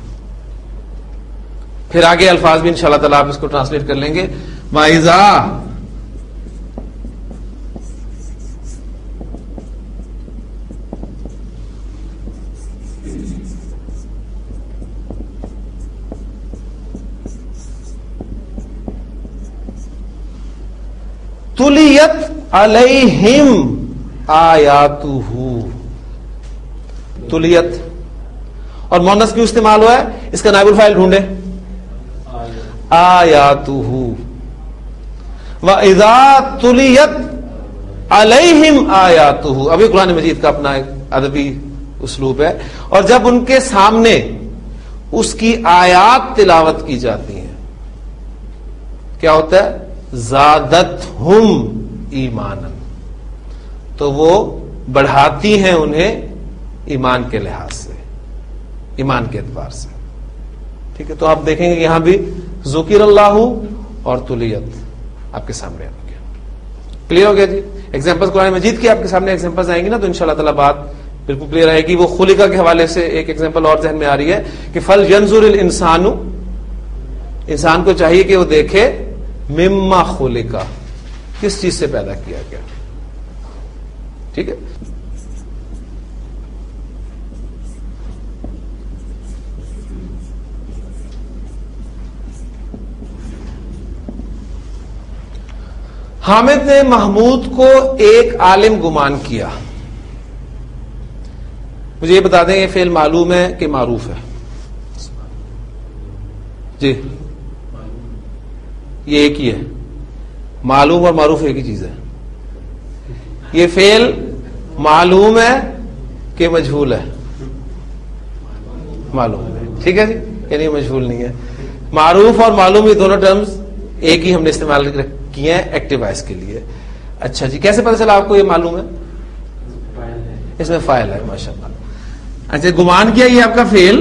پھر آگے الفاظ بھی انشاءاللہ تعالیٰ آپ اس کو ٹرانسلیٹ کر لیں گے. وَإِذَا، تُلِيَتْ عَلَيْهِمْ آیاتُهُ. تُلِيَتْ اور مؤنث کیوں استعمال ہوا ہے؟ اس کا نائب الفاعل ڈھونڈے. آیاتہ. وَإِذَا تُلِيَتْ عَلَيْهِمْ آیاتہ. ابھی قرآن مجید کا اپنا ایک ادبی اسلوب ہے، اور جب ان کے سامنے اس کی آیات تلاوت کی جاتی ہیں کیا ہوتا ہے؟ زادتہم ایمانا، تو وہ بڑھاتی ہیں انہیں ایمان کے لحاظ سے، ایمان کے اعتبار سے. ٹھیک ہے، تو آپ دیکھیں گے یہاں بھی ذکر اللہ اور تلیت آپ کے سامنے آ گیا. کلیئر ہو گیا جی؟ ایگزامپل قرآن مجید کی آپ کے سامنے ایگزامپل آئیں گی نا تو انشاءاللہ تعالی بات بالکل کلیئر آئے گی. وہ خلقہ کے حوالے سے ایک ایگزامپل اور ذہن میں آ رہی ہے کہ فل ینظر الانسان، انسان کو چاہیے کہ وہ دیکھے مما خلقہ، کس چیز سے پیدا کیا گیا. ٹھیک ہے، حامد نے محمود کو ایک عالم گمان کیا. مجھے یہ بتا دیں یہ فعل معلوم ہے کہ معروف ہے؟ جی یہ ایک ہی ہے، معلوم اور معروف ایک ہی چیز ہے. یہ فعل معلوم ہے کہ مجہول ہے؟ معلوم ہے. ٹھیک ہے جی، یعنی مجہول نہیں ہے. معروف اور معلوم یہ دونوں ٹرمز ایک ہی ہم نے استعمال کیے ہیں ایکٹیو وائس کے لیے. اچھا جی، کیسے پتہ چلا آپ کو یہ معلوم ہے؟ اس میں فاعل ہے، ماشاءاللہ. اچھا، گمان کیا یہ آپ کا فعل،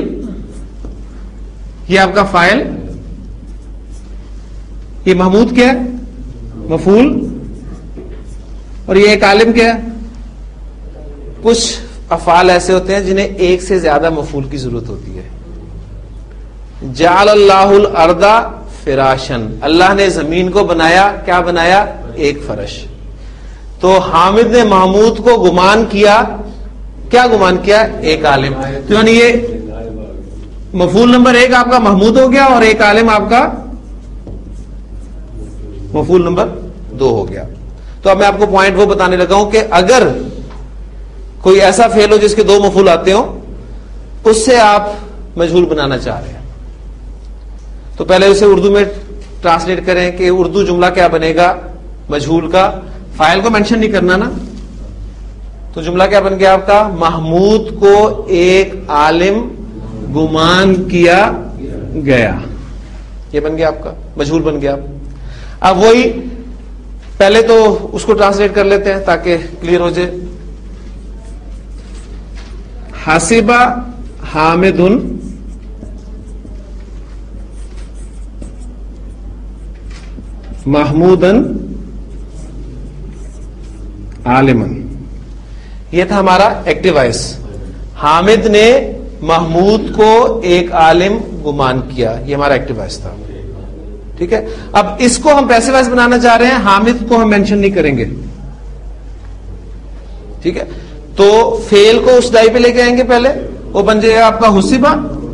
یہ آپ کا فاعل، یہ محمود کیا ہے؟ مفعول، اور یہ ایک عالم کیا ہے؟ کچھ افعال ایسے ہوتے ہیں جنہیں ایک سے زیادہ مفعول کی ضرورت ہوتی ہے. جعل اللہ الارض فراشن, اللہ نے زمین کو بنایا, کیا بنایا؟ ایک فرش. تو حامد نے محمود کو گمان کیا, کیا گمان کیا؟ ایک عالم. تو یعنی یہ مفعول نمبر 1 آپ کا محمود ہو گیا اور ایک عالم آپ کا مفعول نمبر 2 ہو گیا. تو اب میں آپ کو پوائنٹ وہ بتانے لگا ہوں کہ اگر کوئی ایسا فعل ہو جس کے 2 مفعول آتے ہوں, اس سے آپ مجہول بنانا چاہ رہے ہیں, تو پہلے اسے اردو میں ٹرانسلیٹ کریں کہ اردو جملہ کیا بنے گا مجہول کا. فاعل کو مینشن نہیں کرنا نا, تو جملہ کیا بن گیا آپ کا؟ محمود کو ایک عالم گمان کیا گیا, یہ بن گیا آپ کا مجہول بن گیا. اب وہی پہلے تو اس کو ٹرانسلیٹ کر لیتے ہیں تاکہ کلیئر ہو جائے. حاسبہ حامد محمودن عالمن, یہ تھا ہمارا ایکٹیو وائس. حامد نے محمود کو ایک عالم گمان کیا, یہ ہمارا ایکٹیو وائس تھا. ٹھیک ہے, اب اس کو ہم پیسیو وائس بنانا چاہ رہے ہیں, حامد کو ہم مینشن نہیں کریں گے. ٹھیک ہے, تو فعل کو اس ڈائی پہ لے کے آئیں گے, پہلے وہ بن جائے گا آپ کا حسبہ.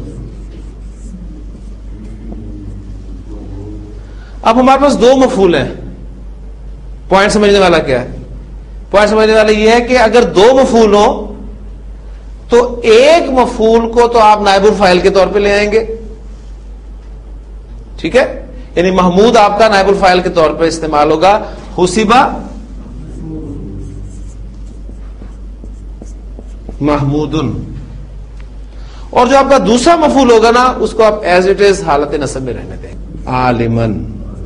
اب ہمارے پاس 2 مفعول ہیں. پوائنٹ سمجھنے والا کیا ہے؟ پوائنٹ سمجھنے والا یہ ہے کہ اگر 2 مفعول ہوں تو ایک مفعول کو تو آپ نائب الفاعل کے طور پہ لے آئیں گے. ٹھیک ہے, یعنی محمود آپ کا نائب الفاعل کے طور پہ استعمال ہوگا, حسبہ محمودن. اور جو آپ کا دوسرا مفعول ہوگا نا, اس کو آپ ایز اٹ از حالت نصب میں رہنے دیں, عالمن.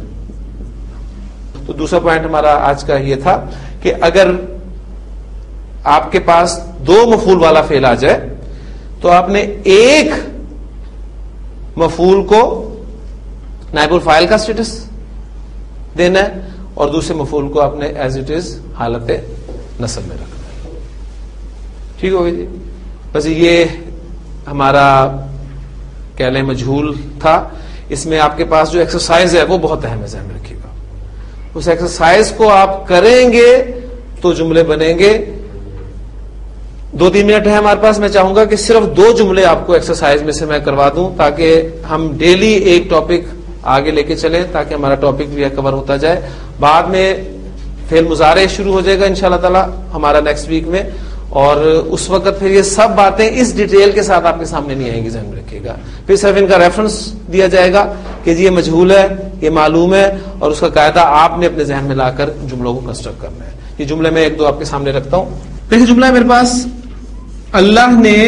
تو دوسرا پوائنٹ ہمارا آج کا یہ تھا کہ اگر آپ کے پاس 2 مفعول والا فعل آ جائے تو آپ نے ایک مفعول کو نائب الفاعل کا سٹیٹس دینا ہے اور دوسرے مفعول کو آپ نے ایز اٹ از حالت نصب میں رکھنا ہے. ٹھیک ہوگی جی. بس یہ ہمارا کہہ لیں مجہول تھا. اس میں آپ کے پاس جو ایکسرسائز ہے وہ بہت اہم ہے, ذہن میں رکھیے گا. اس ایکسرسائز کو آپ کریں گے تو جملے بنیں گے. 2-3 منٹ ہے ہمارے پاس. میں چاہوں گا کہ صرف 2 جملے آپ کو ایکسرسائز میں سے میں کروا دوں تاکہ ہم ڈیلی ایک ٹاپک آگے لے کے چلیں, تاکہ ہمارا ٹاپک بھی کور ہوتا جائے. بعد میں فعل مضارع شروع ہو جائے گا انشاءاللہ تعالی ہمارا نیکسٹ ویک میں, اور اس وقت پھر یہ سب باتیں اس ڈیٹیل کے ساتھ آپ کے سامنے نہیں آئیں گی, ذہن میں رکھیے گا. پھر صرف ان کا ریفرنس دیا جائے گا کہ جی یہ مجہول ہے, یہ معلوم ہے, اور اس کا قاعدہ آپ نے اپنے ذہن میں لا کر جملوں کو کنسٹرکٹ کرنا ہے. یہ جملے میں 1-2 آپ کے سامنے رکھتا ہوں. دیکھیں جملہ ہے میرے پاس, اللہ نے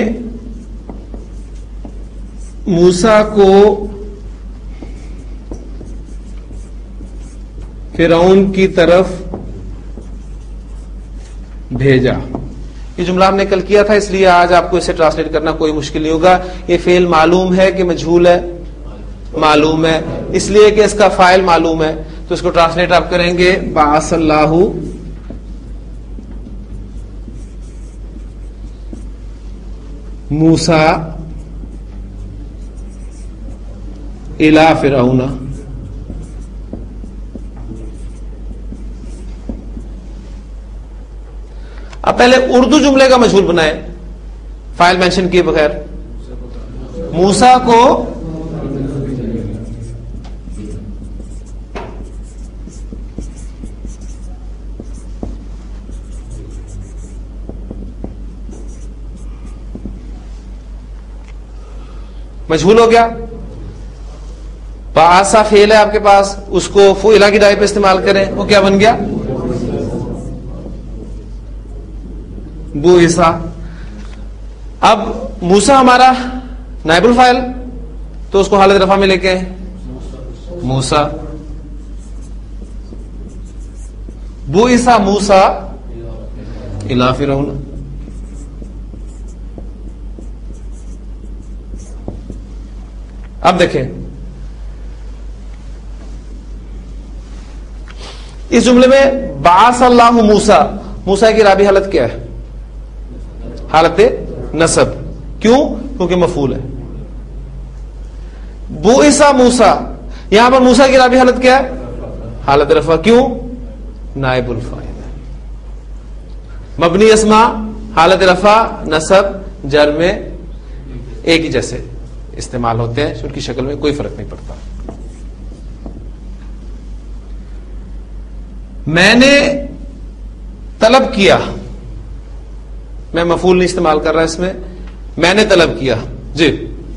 موسیٰ کو فرعون کی طرف بھیجا. یہ جملہ ہم نے کل کیا تھا, اس لیے آج آپ کو اسے ٹرانسلیٹ کرنا کوئی مشکل نہیں ہوگا. یہ فعل معلوم ہے کہ مجہول ہے؟ معلوم ہے, اس لیے کہ اس کا فاعل معلوم ہے. تو اس کو ٹرانسلیٹ آپ کریں گے بعث اللہ موسیٰ الی فرعون. اب پہلے اردو جملے کا مجہول بنائیں فائل مینشن کیے بغیر. موسیٰ کو مجہول ہو گیا. بعثا فعل ہے آپ کے پاس, اس کو فعلا کی ڈائی پہ استعمال کریں, وہ کیا بن گیا؟ بعثا. اب موسیٰ ہمارا نائب الفاعل, تو اس کو حالت رفع میں لے کے موسیٰ. بعثا موسیٰ الی فرعون. اب دیکھیں اس جملے میں بعث اللہ موسیٰ, موسیٰ کی رابی حالت کیا ہے؟ حالت نصب. کیوں؟ کیونکہ مفعول ہے. بعث موسیٰ, یہاں پر موسیٰ کی رابع حالت کیا ہے؟ حالت رفع. کیوں؟ نائب الفاعل ہے. مبنی اسما حالت رفع نصب جر میں ایک ہی جیسے استعمال ہوتے ہیں، ان کی شکل میں کوئی فرق نہیں پڑتا. میں نے طلب کیا، میں مفعول نہیں استعمال کر رہا اس میں نے طلب کیا. جی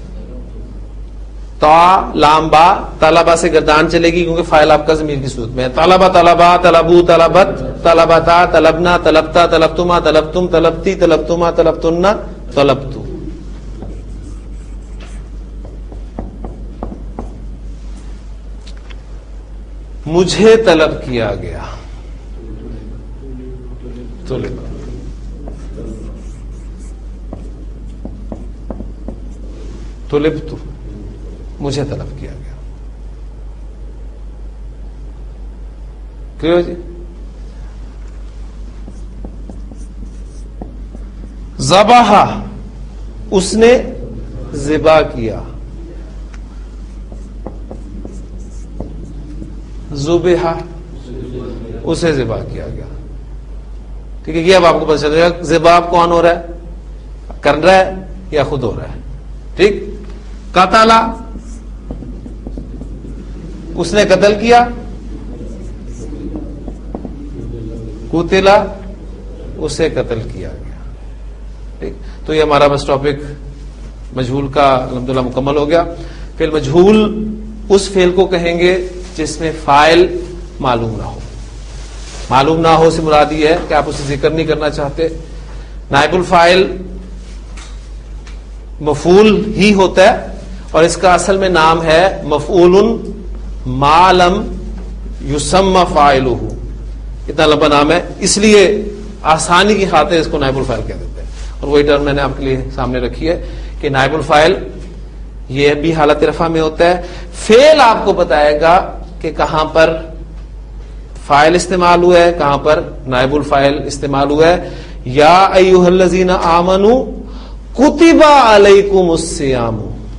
تا لام با طلبا سے گردان چلے گی کیونکہ فاعل آپ کا ضمیر کی صورت میں ہے. طلبا طلبا طلبو طلبت طلبتا طلبنا طلبتا طلبتما طلبتم طلبتی طلبتما طلبتن طلبتو. مجھے طلب کیا گیا. طلبت مجھے طلب کیا گیا. کلیئر جی؟ ذبح اس نے ذبح کیا. ذبح اسے ذبح کیا گیا. ٹھیک ہے، یہ اب آپ کو پتہ چل رہا ہے ذبح کون ہو رہا ہے، کر رہا ہے یا خود ہو رہا ہے. ٹھیک. قتل اس نے قتل کیا. قتل اسے قتل کیا گیا. ٹھیک. تو یہ ہمارا بس ٹاپک مجہول کا الحمدللہ مکمل ہو گیا. فعل مجہول اس فعل کو کہیں گے جس میں فاعل معلوم نہ ہو. معلوم نہ ہو سے مراد یہ ہے کہ آپ اسے ذکر نہیں کرنا چاہتے. نائب الفاعل مفعول ہی ہوتا ہے اور اس کا اصل میں نام ہے مفعول ما لم یسمى فاعلہ. اتنا لمبا نام ہے، اس لیے آسانی کی خاطر اس کو نائب الفاعل کہہ دیتے ہیں. اور وہی ٹرم میں نے آپ کے لیے سامنے رکھی ہے کہ نائب الفاعل یہ بھی حالت رفع میں ہوتا ہے. فعل آپ کو بتائے گا کہ کہاں پر فاعل استعمال ہوا ہے، کہاں پر نائب الفاعل استعمال ہوا ہے. یا ایھا الذین آمنوا کتب علیکم الصیام.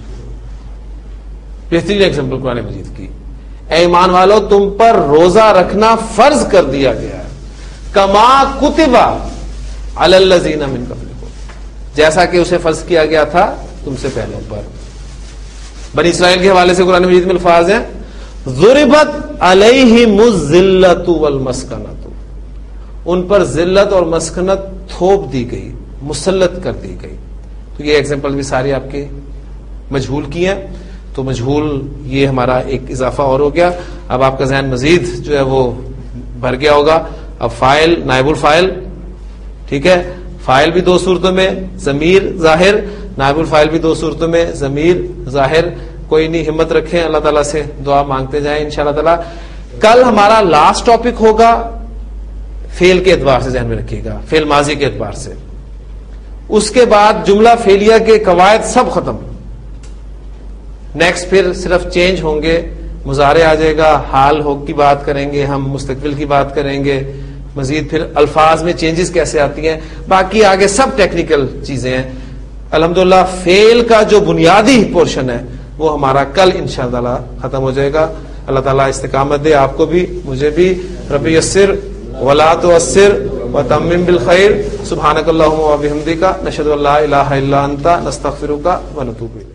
بہترین ایگزامپل قرآن مجید کی. اے ایمان والو تم پر روزہ رکھنا فرض کر دیا گیا ہے. کما کتب علی الذین من قبلکم، جیسا کہ اسے فرض کیا گیا تھا تم سے پہلوں پر. بنی اسرائیل کے حوالے سے قرآن مجید میں الفاظ ہیں ضربت علیہم الذلۃ والمسکنۃ، ان پر ذلت اور مسکنت تھوپ دی گئی، مسلط کر دی گئی. تو یہ ایگزامپل بھی ساری آپ کے مجہول کی ہیں. تو مجہول یہ ہمارا ایک اضافہ اور ہو گیا. اب آپ کا ذہن مزید جو ہے وہ بھر گیا ہوگا. اب فاعل نائب الفاعل، ٹھیک ہے، فاعل بھی دو صورتوں میں ضمیر ظاہر، نائب الفاعل بھی دو صورتوں میں ضمیر ظاہر. کوئی نہیں، ہمت رکھیں، اللہ تعالیٰ سے دعا مانگتے جائیں انشاءاللہ تعالیٰ. کل ہمارا لاسٹ ٹاپک ہوگا فعل کے اعتبار سے، ذہن میں رکھیے گا، فعل ماضی کے اعتبار سے. اس کے بعد جملہ فعلیہ کے قواعد سب ختم. نیکسٹ پھر صرف چینج ہوں گے، مضارع آ جائے گا، حال ہو کی بات کریں گے ہم، مستقبل کی بات کریں گے، مزید پھر الفاظ میں چینجز کیسے آتی ہیں، باقی آگے سب ٹیکنیکل چیزیں ہیں. الحمدللہ فعل کا جو بنیادی پورشن ہے وہ ہمارا کل انشاءاللہ ختم ہو جائے گا. اللہ تعالیٰ استقامت دے آپ کو بھی مجھے بھی. رب یسر ولا تعسر وتمم بالخیر. سبحانک اللہم وبحمدک نشہد ان لا الہ الا انت نستغفرک ونتوب الیک.